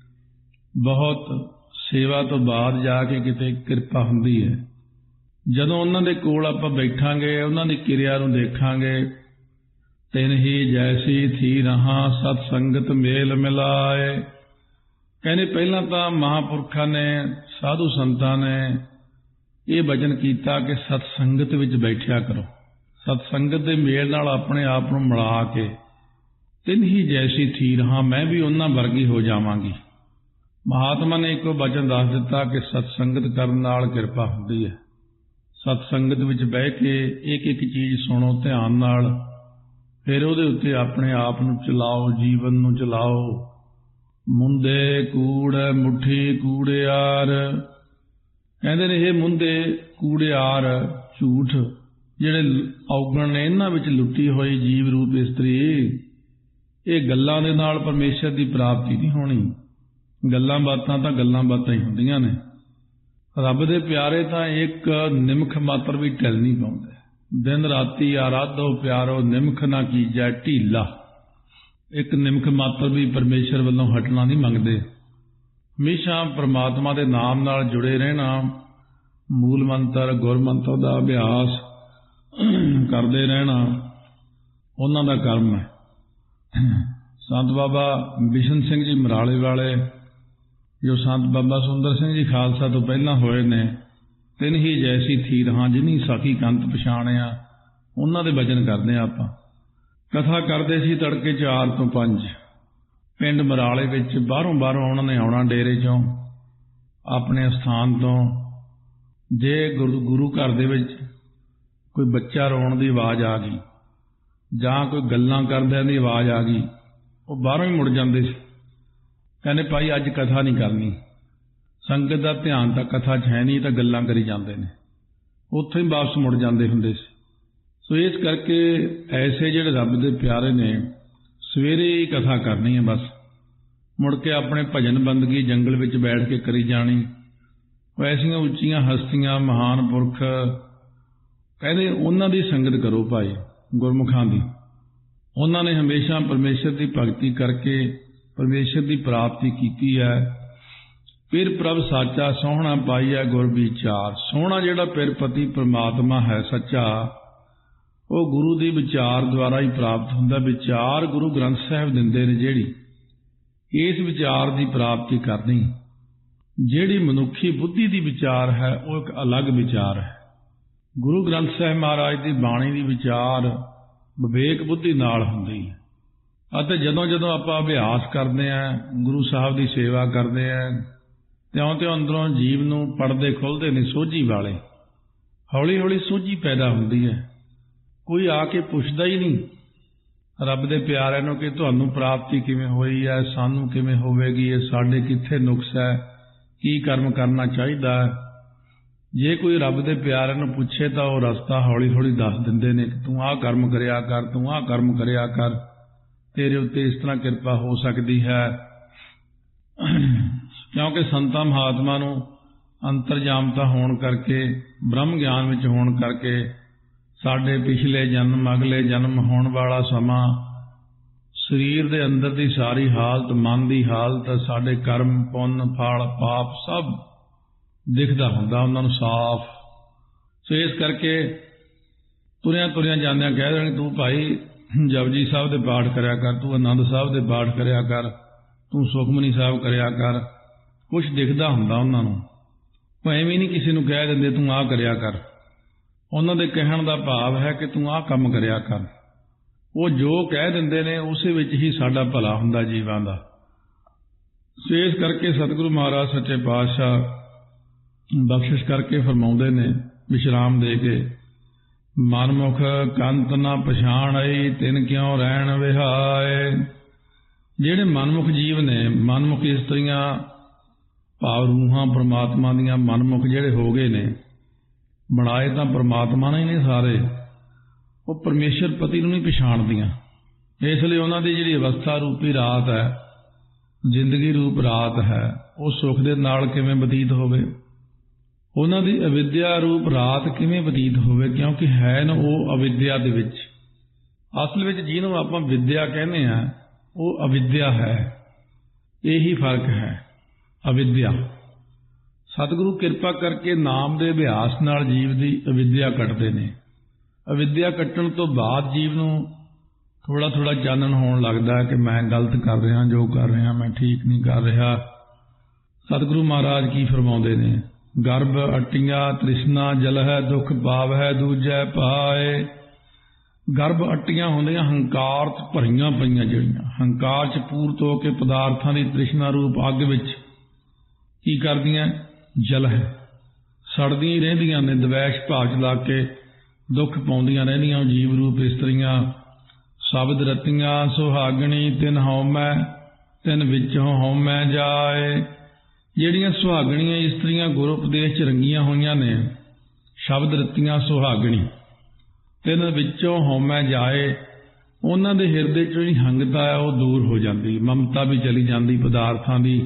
ਬਹੁਤ ਸੇਵਾ ਤੋਂ ਬਾਅਦ ਜਾ ਕੇ ਕਿਤੇ ਕਿਰਪਾ ਹੁੰਦੀ ਹੈ। ਜਦੋਂ ਉਹਨਾਂ ਦੇ ਕੋਲ ਆਪਾਂ ਬੈਠਾਂਗੇ, ਉਹਨਾਂ ਦੀ ਕਿਰਿਆ ਨੂੰ ਦੇਖਾਂਗੇ। ਤਿਨ ਹੀ ਜੈਸੀ ਥੀ ਰਹਾ ਸਤ ਸੰਗਤ ਮੇਲ ਮਿਲਾਏ। ਕਹਿੰਦੇ ਪਹਿਲਾਂ ਤਾਂ ਮਹਾਂਪੁਰਖਾਂ ਨੇ, ਸਾਧੂ ਸੰਤਾਂ ਨੇ ਇਹ ਬਚਨ ਕੀਤਾ ਕਿ ਸਤ ਸੰਗਤ ਵਿੱਚ ਬੈਠਿਆ ਕਰੋ। ਸਤ ਸੰਗਤ ਦੇ ਮੇਲ ਨਾਲ ਆਪਣੇ ਆਪ ਨੂੰ ਮਿਲਾ ਕੇ ਤਿਨ ਹੀ ਜੈਸੀ ਥੀ ਰਹਾ, ਮੈਂ ਵੀ ਉਹਨਾਂ ਵਰਗੀ ਹੋ ਜਾਵਾਂਗੀ। ਮਹਾਤਮਾ ਨੇ ਇੱਕੋ ਬਚਨ ਦੱਸ ਦਿੱਤਾ ਕਿ ਸਤ ਸੰਗਤ ਕਰਨ ਨਾਲ ਕਿਰਪਾ ਹੁੰਦੀ ਹੈ। ਸਤ ਸੰਗਤ ਵਿੱਚ ਬਹਿ ਕੇ ਇੱਕ ਇੱਕ ਚੀਜ਼ ਸੁਣੋ ਧਿਆਨ ਨਾਲ, ਫਿਰ ਉਹਦੇ ਉੱਤੇ ਆਪਣੇ ਆਪ ਨੂੰ ਚਲਾਓ, ਜੀਵਨ ਨੂੰ ਚਲਾਓ। ਮੁੰਦੇ ਕੂੜ ਮੁੱਠੀ ਕੂੜਿਆਰ। ਕਹਿੰਦੇ ਨੇ ਇਹ ਮੁੰਦੇ ਕੂੜਿਆਰ, ਝੂਠ ਜਿਹੜੇ ਔਗਣ ਨੇ, ਇਹਨਾਂ ਵਿੱਚ ਲੁੱਟੀ ਹੋਈ ਜੀਵ ਰੂਪ ਇਸਤਰੀ। ਇਹ ਗੱਲਾਂ ਦੇ ਨਾਲ ਪਰਮੇਸ਼ਰ ਦੀ ਪ੍ਰਾਪਤੀ ਨਹੀਂ ਹੋਣੀ। ਗੱਲਾਂ ਬਾਤਾਂ ਤਾਂ ਗੱਲਾਂ ਬਾਤਾਂ ਹੀ ਹੁੰਦੀਆਂ ਨੇ। ਰੱਬ ਦੇ ਪਿਆਰੇ ਤਾਂ ਇੱਕ ਨਿਮਖ ਮਾਤਰ ਵੀ ਢਿੱਲ ਨਹੀਂ ਪਾਉਂਦੇ। ਦਿਨ ਰਾਤੀ ਆਰਾਧੋ ਪਿਆਰੋ ਨਿਮਖ ਨਾ ਕੀਜੈ ਢੀਲਾ। ਇੱਕ ਨਿਮਖ ਮਾਤਰ ਵੀ ਪਰਮੇਸ਼ਰ ਵੱਲੋਂ ਹਟਣਾ ਨਹੀਂ ਮੰਗਦੇ। ਹਮੇਸ਼ਾ ਪਰਮਾਤਮਾ ਦੇ ਨਾਮ ਨਾਲ ਜੁੜੇ ਰਹਿਣਾ, ਮੂਲ ਮੰਤਰ ਗੁਰਮੰਤਰ ਦਾ ਅਭਿਆਸ ਕਰਦੇ ਰਹਿਣਾ ਉਹਨਾਂ ਦਾ ਕਰਮ ਹੈ। ਸੰਤ ਬਾਬਾ ਬਿਸ਼ਨ ਸਿੰਘ ਜੀ ਮਰਾਲੇ ਵਾਲੇ, ਜੋ ਸੰਤ ਬਾਬਾ ਸੁੰਦਰ ਸਿੰਘ ਜੀ ਖਾਲਸਾ ਤੋਂ ਪਹਿਲਾਂ ਹੋਏ ਨੇ, ਤਿਨ ਹੀ ਜੈਸੀ ਥੀ ਰਹਾ ਜਿਨੀ ਸਾਖੀ ਕੰਤ ਪਛਾਣਿਆ, ਉਹਨਾਂ ਦੇ ਵਚਨ ਕਰਦੇ ਆਪਾਂ। ਕਥਾ ਕਰਦੇ ਸੀ ਤੜਕੇ 4 ਤੋਂ 5 ਪਿੰਡ ਮਰਾਲੇ ਵਿੱਚ। ਬਾਹਰੋਂ ਉਹਨਾਂ ਨੇ ਆਉਣਾ ਡੇਰੇ 'ਚੋਂ, ਆਪਣੇ ਸਥਾਨ ਤੋਂ। ਜੇ ਗੁਰੂ ਘਰ ਦੇ ਵਿੱਚ ਕੋਈ ਬੱਚਾ ਰੋਣ ਦੀ ਆਵਾਜ਼ ਆ ਗਈ ਜਾਂ ਕੋਈ ਗੱਲਾਂ ਕਰਦਿਆਂ ਦੀ ਆਵਾਜ਼ ਆ ਗਈ, ਉਹ ਬਾਹਰੋਂ ਹੀ ਮੁੜ ਜਾਂਦੇ ਸੀ। ਕਹਿੰਦੇ ਭਾਈ ਅੱਜ ਕਥਾ ਨਹੀਂ ਕਰਨੀ, ਸੰਗਤ ਦਾ ਧਿਆਨ ਤਾਂ ਕਥਾ 'ਚ ਹੈ ਨਹੀਂ, ਤਾਂ ਗੱਲਾਂ ਕਰੀ ਜਾਂਦੇ ਨੇ, ਉੱਥੋਂ ਹੀ ਵਾਪਸ ਮੁੜ ਜਾਂਦੇ ਹੁੰਦੇ ਸੀ। ਸੋ ਇਸ ਕਰਕੇ ਐਸੇ ਜਿਹੜੇ ਰੱਬ ਦੇ ਪਿਆਰੇ ਨੇ ਸਵੇਰੇ ਹੀ ਕਥਾ ਕਰਨੀ ਹੈ, ਬਸ ਮੁੜ ਕੇ ਆਪਣੇ ਭਜਨ ਬੰਦਗੀ ਜੰਗਲ ਵਿੱਚ ਬੈਠ ਕੇ ਕਰੀ ਜਾਣੀ। ਐਸੀਆਂ ਉੱਚੀਆਂ ਹਸਤੀਆਂ ਮਹਾਨ ਪੁਰਖ ਕਹਿੰਦੇ ਉਹਨਾਂ ਦੀ ਸੰਗਤ ਕਰੋ ਭਾਈ, ਗੁਰਮੁਖਾਂ ਦੀ। ਉਹਨਾਂ ਨੇ ਹਮੇਸ਼ਾ ਪਰਮੇਸ਼ਰ ਦੀ ਭਗਤੀ ਕਰਕੇ ਪਰਮੇਸ਼ਰ ਦੀ ਪ੍ਰਾਪਤੀ ਕੀਤੀ ਹੈ। ਪਿਰ ਪ੍ਰਭ ਸਾਚਾ ਸੋਹਣਾ ਪਾਈਆ ਗੁਰ ਵਿਚਾਰ। ਸੋਹਣਾ ਜਿਹੜਾ ਪਿਰ ਪਤੀ ਪਰਮਾਤਮਾ ਹੈ ਸੱਚਾ, ਉਹ ਗੁਰੂ ਦੀ ਵਿਚਾਰ ਦੁਆਰਾ ਹੀ ਪ੍ਰਾਪਤ ਹੁੰਦਾ। ਵਿਚਾਰ ਗੁਰੂ ਗ੍ਰੰਥ ਸਾਹਿਬ ਦਿੰਦੇ ਨੇ, ਜਿਹੜੀ ਇਸ ਵਿਚਾਰ ਦੀ ਪ੍ਰਾਪਤੀ ਕਰਨੀ। ਜਿਹੜੀ ਮਨੁੱਖੀ ਬੁੱਧੀ ਦੀ ਵਿਚਾਰ ਹੈ ਉਹ ਇੱਕ ਅਲੱਗ ਵਿਚਾਰ ਹੈ। ਗੁਰੂ ਗ੍ਰੰਥ ਸਾਹਿਬ ਮਹਾਰਾਜ ਦੀ ਬਾਣੀ ਦੀ ਵਿਚਾਰ ਵਿਵੇਕ ਬੁੱਧੀ ਨਾਲ ਹੁੰਦੀ ਹੈ। ਅਤੇ ਜਦੋਂ ਜਦੋਂ ਆਪਾਂ ਅਭਿਆਸ ਕਰਦੇ ਹਾਂ, ਗੁਰੂ ਸਾਹਿਬ ਦੀ ਸੇਵਾ ਕਰਦੇ ਹਾਂ, ਤਿਉਂ ਅੰਦਰੋਂ ਜੀਵ ਨੂੰ ਪੜਦੇ ਖੁੱਲ੍ਹਦੇ ਨੇ ਸੋਝੀ ਵਾਲੇ। ਹੌਲੀ ਹੌਲੀ ਸੋਝੀ ਪੈਦਾ ਹੁੰਦੀ ਹੈ। ਕੋਈ ਆ ਕੇ ਪੁੱਛਦਾ ਹੀ ਨਹੀਂ ਰੱਬ ਦੇ ਪਿਆਰਿਆਂ ਨੂੰ ਕਿ ਤੁਹਾਨੂੰ ਪ੍ਰਾਪਤੀ ਕਿਵੇਂ ਹੋਈ ਹੈ, ਸਾਨੂੰ ਕਿਵੇਂ ਹੋਵੇਗੀ, ਇਹ ਸਾਡੇ ਕਿੱਥੇ ਨੁਕਸ ਹੈ, ਕੀ ਕਰਮ ਕਰਨਾ ਚਾਹੀਦਾ ਹੈ। ਜੇ ਕੋਈ ਰੱਬ ਦੇ ਪਿਆਰਿਆਂ ਨੂੰ ਪੁੱਛੇ ਤਾਂ ਉਹ ਰਸਤਾ ਹੌਲੀ ਹੌਲੀ ਦੱਸ ਦਿੰਦੇ ਨੇ ਕਿ ਤੂੰ ਆਹ ਕਰਮ ਕਰਿਆ ਕਰ, ਤੂੰ ਆਹ ਕਰਮ ਕਰਿਆ ਕਰ, ਤੇਰੇ ਉੱਤੇ ਇਸ ਤਰ੍ਹਾਂ ਕਿਰਪਾ ਹੋ ਸਕਦੀ ਹੈ। ਕਿਉਂਕਿ ਸੰਤਾਂ ਮਹਾਤਮਾ ਨੂੰ ਅੰਤਰਜਾਮਤਾ ਹੋਣ ਕਰਕੇ, ਬ੍ਰਹਮ ਗਿਆਨ ਵਿੱਚ ਹੋਣ ਕਰਕੇ ਸਾਡੇ ਪਿਛਲੇ ਜਨਮ, ਅਗਲੇ ਜਨਮ, ਹੋਣ ਵਾਲਾ ਸਮਾਂ, ਸਰੀਰ ਦੇ ਅੰਦਰ ਦੀ ਸਾਰੀ ਹਾਲਤ, ਮਨ ਦੀ ਹਾਲਤ, ਸਾਡੇ ਕਰਮ, ਪੁੰਨ, ਫਲ, ਪਾਪ ਸਭ ਦਿਖਦਾ ਹੁੰਦਾ ਉਹਨਾਂ ਨੂੰ ਸਾਫ਼। ਸੋ ਇਸ ਕਰਕੇ ਤੁਰਿਆਂ ਤੁਰਿਆਂ ਜਾਂਦਿਆਂ ਕਹਿ ਦੇਣ ਤੂੰ ਭਾਈ ਜਪਜੀ ਸਾਹਿਬ ਦੇ ਪਾਠ ਕਰਿਆ ਕਰ, ਤੂੰ ਆਨੰਦ ਸਾਹਿਬ ਦੇ ਪਾਠ ਕਰਿਆ ਕਰ, ਤੂੰ ਸੁਖਮਨੀ ਸਾਹਿਬ ਕਰਿਆ ਕਰ। ਕੁਛ ਦਿਖਦਾ ਹੁੰਦਾ ਉਹਨਾਂ ਨੂੰ। ਉਹ ਐਵੇਂ ਨਹੀਂ ਕਿਸੇ ਨੂੰ ਕਹਿ ਦਿੰਦੇ ਤੂੰ ਆਹ ਕਰਿਆ ਕਰ। ਉਹਨਾਂ ਦੇ ਕਹਿਣ ਦਾ ਭਾਵ ਹੈ ਕਿ ਤੂੰ ਆਹ ਕੰਮ ਕਰਿਆ ਕਰ। ਉਹ ਜੋ ਕਹਿ ਦਿੰਦੇ ਨੇ ਉਸੇ ਵਿੱਚ ਹੀ ਸਾਡਾ ਭਲਾ ਹੁੰਦਾ ਜੀਵਾਂ ਦਾ। ਸੋ ਇਸ ਕਰਕੇ ਸਤਿਗੁਰੂ ਮਹਾਰਾਜ ਸੱਚੇ ਪਾਤਸ਼ਾਹ ਬਖਸ਼ਿਸ਼ ਕਰਕੇ ਫਰਮਾਉਂਦੇ ਨੇ ਵਿਸ਼ਰਾਮ ਦੇ ਕੇ, ਮਨਮੁਖ ਕੰਤ ਨਾ ਪਛਾਣ ਆਈ ਤਿਨ ਕਿਉਂ ਰਹਿਣ ਵਿਹਾਏ। ਜਿਹੜੇ ਮਨਮੁਖ ਜੀਵ ਨੇ, ਮਨਮੁਖ ਇਸਤਰੀਆਂ ਭਾਵ ਰੂਹਾਂ ਪਰਮਾਤਮਾ ਦੀਆਂ ਮਨਮੁਖ ਜਿਹੜੇ ਹੋ ਗਏ ਨੇ, ਬਣਾਏ ਤਾਂ ਪਰਮਾਤਮਾ ਨੇ ਹੀ ਨੇ ਸਾਰੇ, ਉਹ ਪਰਮੇਸ਼ਰ ਪਤੀ ਨੂੰ ਨਹੀਂ ਪਛਾਣਦੀਆਂ। ਇਸ ਲਈ ਉਹਨਾਂ ਦੀ ਜਿਹੜੀ ਅਵਸਥਾ ਰੂਪੀ ਰਾਤ ਹੈ, ਜ਼ਿੰਦਗੀ ਰੂਪ ਰਾਤ ਹੈ, ਉਹ ਸੁੱਖ ਦੇ ਨਾਲ ਕਿਵੇਂ ਬਤੀਤ ਹੋਵੇ, ਉਹਨਾਂ ਦੀ ਅਵਿਦਿਆ ਰੂਪ ਰਾਤ ਕਿਵੇਂ ਬਤੀਤ ਹੋਵੇ, ਕਿਉਂਕਿ ਹੈ ਨਾ ਉਹ ਅਵਿਦਿਆ ਦੇ ਵਿੱਚ। ਅਸਲ ਵਿੱਚ ਜਿਹਨੂੰ ਆਪਾਂ ਵਿਦਿਆ ਕਹਿੰਦੇ ਆ ਉਹ ਅਵਿਦਿਆ ਹੈ। ਇਹੀ ਫਰਕ ਹੈ, ਅਵਿਦਿਆ। ਸਤਿਗੁਰੂ ਕਿਰਪਾ ਕਰਕੇ ਨਾਮ ਦੇ ਅਭਿਆਸ ਨਾਲ ਜੀਵ ਦੀ ਅਵਿਦਿਆ ਕੱਟਦੇ ਨੇ। ਅਵਿਦਿਆ ਕੱਟਣ ਤੋਂ ਬਾਅਦ ਜੀਵ ਨੂੰ ਥੋੜਾ ਥੋੜਾ ਚਾਨਣ ਹੋਣ ਲੱਗਦਾ ਕਿ ਮੈਂ ਗਲਤ ਕਰ ਰਿਹਾ, ਜੋ ਕਰ ਰਿਹਾ ਮੈਂ ਠੀਕ ਨਹੀਂ ਕਰ ਰਿਹਾ। ਸਤਿਗੁਰੂ ਮਹਾਰਾਜ ਕੀ ਫਰਮਾਉਂਦੇ ਨੇ, ਗਰਭ ਅਟੀਆਂ ਤ੍ਰਿਸ਼ਨਾ ਜਲ ਹੈ, ਦੁੱਖ ਪਾਵ ਹੈ ਦੂਜੈ ਪਾਏ। ਗਰਭ ਅਟੀਆਂ ਹੁੰਦੀਆਂ ਹੰਕਾਰ 'ਚ ਭਰੀਆਂ ਪਈਆਂ, ਜਿਹੜੀਆਂ ਹੰਕਾਰ 'ਚ ਪੂਰਤ ਹੋ ਕੇ ਪਦਾਰਥਾਂ ਦੀ ਤ੍ਰਿਸ਼ਨਾ ਰੂਪ ਅੱਗ ਵਿੱਚ ਕੀ ਕਰਦੀਆਂ, ਜਲ ਹੈ, ਸੜਦੀਆਂ ਹੀ ਰਹਿੰਦੀਆਂ ਨੇ, ਦਵੈਸ਼ ਭਾਵ 'ਚ ਲੱਗ ਕੇ ਦੁੱਖ ਪਾਉਂਦੀਆਂ ਰਹਿੰਦੀਆਂ ਜੀਵ ਰੂਪ ਇਸਤਰੀਆਂ। ਸ਼ਬਦ ਰਤੀਆਂ ਸੁਹਾਗਣੀ ਤਿਨ ਹਉਮੈ, ਤਿਨ ਵਿੱਚੋਂ ਹਉਮੈ ਜਾਏ। ਜਿਹੜੀਆਂ ਸੁਹਾਗਣੀਆਂ ਇਸਤਰੀਆਂ ਗੁਰੂ ਉਪਦੇਸ਼ 'ਚ ਰੰਗੀਆਂ ਹੋਈਆਂ ਨੇ, ਸ਼ਬਦ ਰਤੀਆਂ ਸੁਹਾਗਣੀ, ਤਿੰਨ ਵਿੱਚੋਂ ਹਉਮੈ ਜਾਏ। ਉਹਨਾਂ ਦੇ ਹਿਰਦੇ 'ਚ ਜਿਹੜੀ ਹੰਗਤਾ ਹੈ ਉਹ ਦੂਰ ਹੋ ਜਾਂਦੀ, ਮਮਤਾ ਵੀ ਚਲੀ ਜਾਂਦੀ ਪਦਾਰਥਾਂ ਦੀ।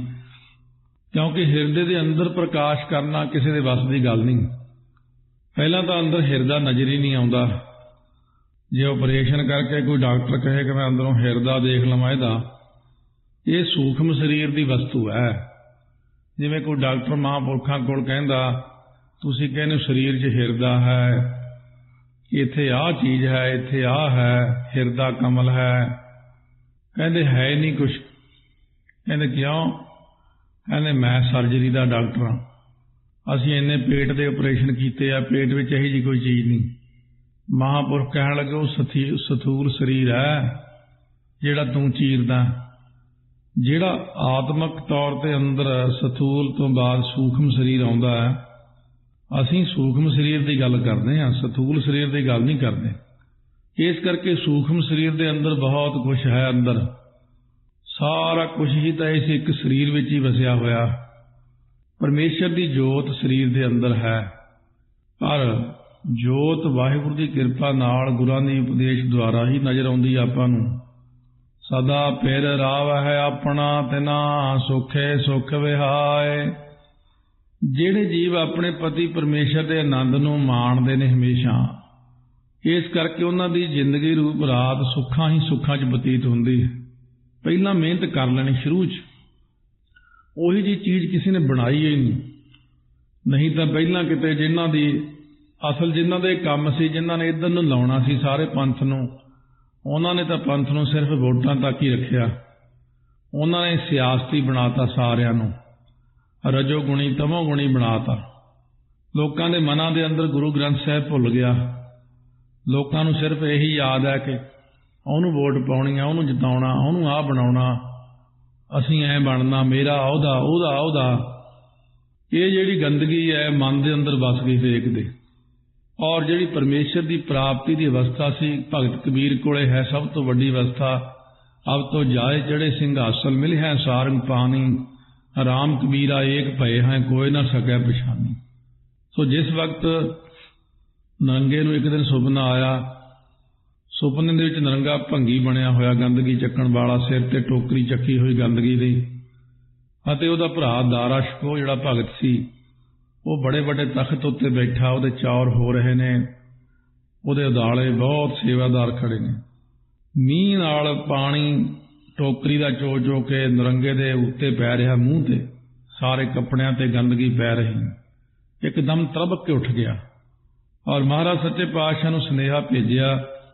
ਕਿਉਂਕਿ ਹਿਰਦੇ ਦੇ ਅੰਦਰ ਪ੍ਰਕਾਸ਼ ਕਰਨਾ ਕਿਸੇ ਦੇ ਵੱਸ ਦੀ ਗੱਲ ਨਹੀਂ। ਪਹਿਲਾਂ ਤਾਂ ਅੰਦਰ ਹਿਰਦਾ ਨਜ਼ਰ ਹੀ ਨਹੀਂ ਆਉਂਦਾ। ਜੇ ਆਪਰੇਸ਼ਨ ਕਰਕੇ ਕੋਈ ਡਾਕਟਰ ਕਹੇ ਕਿ ਮੈਂ ਅੰਦਰੋਂ ਹਿਰਦਾ ਦੇਖ ਲਵਾਂ, ਇਹਦਾ ਇਹ ਸੂਖਮ ਸਰੀਰ ਦੀ ਵਸਤੂ ਹੈ। ਜਿਵੇਂ ਕੋਈ ਡਾਕਟਰ ਮਹਾਂਪੁਰਖਾਂ ਕੋਲ ਕਹਿੰਦਾ ਤੁਸੀਂ ਕਹਿੰਦੇ ਸਰੀਰ 'ਚ ਹਿਰਦਾ ਹੈ, ਇੱਥੇ ਆਹ ਚੀਜ਼ ਹੈ, ਇੱਥੇ ਆਹ ਹੈ, ਹਿਰਦਾ ਕਮਲ ਹੈ। ਕਹਿੰਦੇ ਹੈ ਨਹੀਂ ਕੁਛ। ਕਹਿੰਦੇ ਕਿਉਂ? ਕਹਿੰਦੇ ਮੈਂ ਸਰਜਰੀ ਦਾ ਡਾਕਟਰ ਹਾਂ, ਅਸੀਂ ਇੰਨੇ ਪੇਟ ਦੇ ਆਪਰੇਸ਼ਨ ਕੀਤੇ ਆ, ਪੇਟ ਵਿੱਚ ਇਹੋ ਜਿਹੀ ਕੋਈ ਚੀਜ਼ ਨਹੀਂ। ਮਹਾਂਪੁਰਖ ਕਹਿਣ ਲੱਗੇ ਉਹ ਸਥੂਲ ਸਰੀਰ ਹੈ ਜਿਹੜਾ ਤੂੰ ਚੀਰਦਾ। ਜਿਹੜਾ ਆਤਮਿਕ ਤੌਰ ਤੇ ਅੰਦਰ ਸਥੂਲ ਤੋਂ ਬਾਅਦ ਸੂਖਮ ਸਰੀਰ ਆਉਂਦਾ ਹੈ, ਅਸੀਂ ਸੂਖਮ ਸਰੀਰ ਦੀ ਗੱਲ ਕਰਦੇ ਹਾਂ, ਸਥੂਲ ਸਰੀਰ ਦੀ ਗੱਲ ਨਹੀਂ ਕਰਦੇ। ਇਸ ਕਰਕੇ ਸੂਖਮ ਸਰੀਰ ਦੇ ਅੰਦਰ ਬਹੁਤ ਕੁਝ ਹੈ। ਅੰਦਰ ਸਾਰਾ ਕੁਝ ਹੀ ਤਾਂ ਇਸ ਇੱਕ ਸਰੀਰ ਵਿੱਚ ਹੀ ਵਸਿਆ ਹੋਇਆ। परमेश्वर की जोत शरीर के अंदर है, पर जोत वाहिगुरू की किरपा नाल गुरां दी उपदेश द्वारा ही नज़र आउंदी आपां नूं। सदा फिर राव है अपना तिना सुखे सुख विहाय। ਜਿਹੜੇ ਜੀਵ ਆਪਣੇ ਪਤੀ ਪਰਮੇਸ਼ਰ ਦੇ ਆਨੰਦ ਨੂੰ ਮਾਣਦੇ ਨੇ ਹਮੇਸ਼ਾ, ਇਸ ਕਰਕੇ ਉਹਨਾਂ ਦੀ ਜ਼ਿੰਦਗੀ ਰੂਪ ਰਾਤ ਸੁੱਖਾਂ ਹੀ ਸੁੱਖਾਂ 'ਚ ਬਤੀਤ ਹੁੰਦੀ ਹੈ। ਪਹਿਲਾਂ ਮਿਹਨਤ ਕਰ ਲੈਣੀ ਸ਼ੁਰੂ 'ਚ, ਉਹੀ ਜੀ ਚੀਜ਼ ਕਿਸੇ ਨੇ ਬਣਾਈ ਹੀ ਨਹੀਂ ਤਾਂ ਪਹਿਲਾਂ ਕਿਤੇ ਜਿਨ੍ਹਾਂ ਦੀ ਅਸਲ ਜਿਨ੍ਹਾਂ ਦੇ ਕੰਮ ਸੀ, ਜਿਨ੍ਹਾਂ ਨੇ ਇੱਧਰ ਨੂੰ ਲਾਉਣਾ ਸੀ ਸਾਰੇ ਪੰਥ ਨੂੰ, ਉਹਨਾਂ ਨੇ ਤਾਂ ਪੰਥ ਨੂੰ ਸਿਰਫ ਵੋਟਾਂ ਤੱਕ ਹੀ ਰੱਖਿਆ। ਉਹਨਾਂ ਨੇ ਸਿਆਸਤੀ ਬਣਾਤਾ, ਸਾਰਿਆਂ ਨੂੰ ਰਜੋ ਗੁਣੀ ਤਮੋ ਗੁਣੀ ਬਣਾਤਾ। ਲੋਕਾਂ ਦੇ ਮਨਾਂ ਦੇ ਅੰਦਰ ਗੁਰੂ ਗ੍ਰੰਥ ਸਾਹਿਬ ਭੁੱਲ ਗਿਆ। ਲੋਕਾਂ ਨੂੰ ਸਿਰਫ ਇਹੀ ਯਾਦ ਹੈ ਕਿ ਉਹਨੂੰ ਵੋਟ ਪਾਉਣੀ ਆ, ਉਹਨੂੰ ਜਿਤਾਉਣਾ, ਉਹਨੂੰ ਆਹ ਬਣਾਉਣਾ, ਅਸੀਂ ਐਂ ਬਣਨਾ, ਮੇਰਾ ਉਹਦਾ ਉਹਦਾ ਉਹਦਾ। ਇਹ ਜਿਹੜੀ ਗੰਦਗੀ ਹੈ ਮਨ ਦੇ ਅੰਦਰ ਵਸ ਗਈ ਹਰੇਕ ਦੇ। ਔਰ ਜਿਹੜੀ ਪਰਮੇਸ਼ਰ ਦੀ ਪ੍ਰਾਪਤੀ ਦੀ ਅਵਸਥਾ ਸੀ, ਭਗਤ ਕਬੀਰ ਕੋਲੇ ਹੈ ਸਭ ਤੋਂ ਵੱਡੀ ਅਵਸਥਾ। ਅਬ ਤੋਂ ਜਾਏ ਜਿਹੜੇ ਸਿੰਘਾਸਨ ਮਿਲ ਹੈ ਸਾਰੰਗ ਪਾਣੀ, ਰਾਮ ਕਬੀਰਾ ਏਕ ਭਏ ਹੈ ਕੋਈ ਨਾ ਸਕਿਆ ਪਛਾਣੀ। ਸੋ ਜਿਸ ਵਕਤ ਨਰੰਗੇ ਨੂੰ ਇੱਕ ਦਿਨ ਸੁਪਨਾ ਆਇਆ, ਸੁਪਨੇ ਦੇ ਵਿੱਚ ਨਰੰਗਾ ਭੰਗੀ ਬਣਿਆ ਹੋਇਆ, ਗੰਦਗੀ ਚੱਕਣ ਵਾਲਾ, ਸਿਰ ਤੇ ਟੋਕਰੀ ਚੱਕੀ ਹੋਈ ਗੰਦਗੀ ਦੀ, ਅਤੇ ਉਹਦਾ ਭਰਾ ਦਾਰਾ ਸ਼ਕੋ ਜਿਹੜਾ ਭਗਤ ਸੀ, ਉਹ ਬੜੇ ਵੱਡੇ ਤਖਤ ਉੱਤੇ ਬੈਠਾ, ਉਹਦੇ ਚੌਰ ਹੋ ਰਹੇ ਨੇ, ਉਹਦੇ ਉਦਾਲੇ ਬਹੁਤ ਸੇਵਾਦਾਰ ਖੜੇ ਨੇ। ਮੀਂਹ ਨਾਲ ਪਾਣੀ ਟੋਕਰੀ ਦਾ ਚੋ ਚੋ ਕੇ ਨਰੰਗੇ ਦੇ ਉੱਤੇ ਪੈ ਰਿਹਾ, ਮੂੰਹ ਤੇ ਸਾਰੇ ਕੱਪੜਿਆਂ ਤੇ ਗੰਦਗੀ ਪੈ ਰਹੀ। ਇੱਕਦਮ ਤਰਬਕ ਕੇ ਉੱਠ ਗਿਆ ਔਰ ਮਹਾਰਾਜ ਸੱਚੇ ਪਾਤਸ਼ਾਹ ਨੂੰ ਸੁਨੇਹਾ ਭੇਜਿਆ,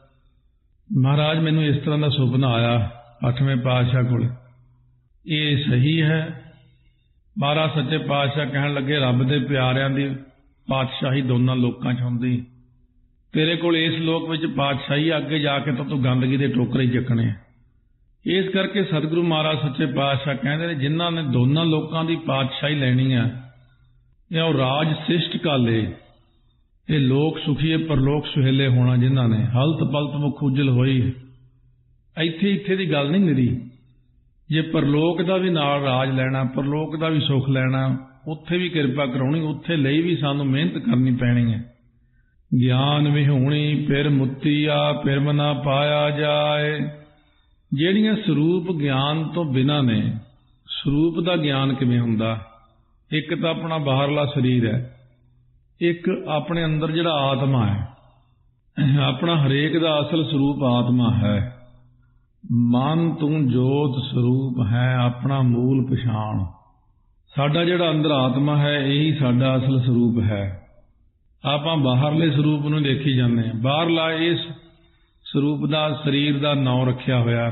ਮਹਾਰਾਜ ਮੈਨੂੰ ਇਸ ਤਰ੍ਹਾਂ ਦਾ ਸੁਪਨਾ ਆਇਆ 8ਵੇਂ ਪਾਤਸ਼ਾਹ ਕੋਲ, ਇਹ ਸਹੀ ਹੈ? ਮਹਾਰਾਜ ਸੱਚੇ ਪਾਤਸ਼ਾਹ ਕਹਿਣ ਲੱਗੇ, ਰੱਬ ਦੇ ਪਿਆਰਿਆਂ ਦੀ ਪਾਤਸ਼ਾਹੀ ਦੋਨਾਂ ਲੋਕਾਂ 'ਚ ਹੁੰਦੀ, ਤੇਰੇ ਕੋਲ ਇਸ ਲੋਕ ਵਿੱਚ ਪਾਤਸ਼ਾਹੀ, ਅੱਗੇ ਜਾ ਕੇ ਤਾਂ ਤੂੰ ਗੰਦਗੀ ਦੇ ਟੋਕਰੇ ਚੱਕਣੇ। ਇਸ ਕਰਕੇ ਸਤਿਗੁਰੂ ਮਹਾਰਾਜ ਸੱਚੇ ਪਾਤਸ਼ਾਹ ਕਹਿੰਦੇ ਨੇ, ਜਿਨ੍ਹਾਂ ਨੇ ਦੋਨਾਂ ਲੋਕਾਂ ਦੀ ਪਾਤਸ਼ਾਹੀ ਲੈਣੀ ਹੈ, ਇਹ ਉਹ ਰਾਜ ਸਿਸ਼ਟ ਕਾਲੇ, ਇਹ ਲੋਕ ਸੁਖੀਏ ਪਰਲੋਕ ਸੁਹੇਲੇ ਹੋਣਾ। ਜਿਨ੍ਹਾਂ ਨੇ ਹਲਤ ਪਲਤ ਮੁਖ ਉਜਲ ਹੋਈ, ਇੱਥੇ ਦੀ ਗੱਲ ਨਹੀਂ ਨਿਰੀ। ਜੇ ਪਰਲੋਕ ਦਾ ਵੀ ਨਾਲ ਰਾਜ ਲੈਣਾ, ਪਰਲੋਕ ਦਾ ਵੀ ਸੁੱਖ ਲੈਣਾ, ਉੱਥੇ ਵੀ ਕਿਰਪਾ ਕਰਾਉਣੀ, ਉੱਥੇ ਲਈ ਵੀ ਸਾਨੂੰ ਮਿਹਨਤ ਕਰਨੀ ਪੈਣੀ ਹੈ। ਗਿਆਨ ਵਿਹੂਣੀ ਫਿਰ ਮੁੱਤੀਆ ਫਿਰਮ ਨਾ ਪਾਇਆ ਜਾਏ। ਜਿਹੜੀਆਂ ਸਰੂਪ ਗਿਆਨ ਤੋਂ ਬਿਨਾਂ ਨੇ, ਸਰੂਪ ਦਾ ਗਿਆਨ ਕਿਵੇਂ ਹੁੰਦਾ? ਇੱਕ ਤਾਂ ਆਪਣਾ ਬਾਹਰਲਾ ਸਰੀਰ ਹੈ, ਇੱਕ ਆਪਣੇ ਅੰਦਰ ਜਿਹੜਾ ਆਤਮਾ ਹੈ, ਆਪਣਾ ਹਰੇਕ ਦਾ ਅਸਲ ਸਰੂਪ ਆਤਮਾ ਹੈ। ਮਨ ਤੂੰ ਜੋਤ ਸਰੂਪ ਹੈ ਆਪਣਾ ਮੂਲ ਪਛਾਣ। ਸਾਡਾ ਜਿਹੜਾ ਅੰਦਰ ਆਤਮਾ ਹੈ, ਇਹੀ ਸਾਡਾ ਅਸਲ ਸਰੂਪ ਹੈ। ਆਪਾਂ ਬਾਹਰਲੇ ਸਰੂਪ ਨੂੰ ਦੇਖੀ ਜਾਂਦੇ ਹਾਂ, ਬਾਹਰਲਾ ਇਸ ਸਰੂਪ ਦਾ ਸਰੀਰ ਦਾ ਨਾਂ ਰੱਖਿਆ ਹੋਇਆ।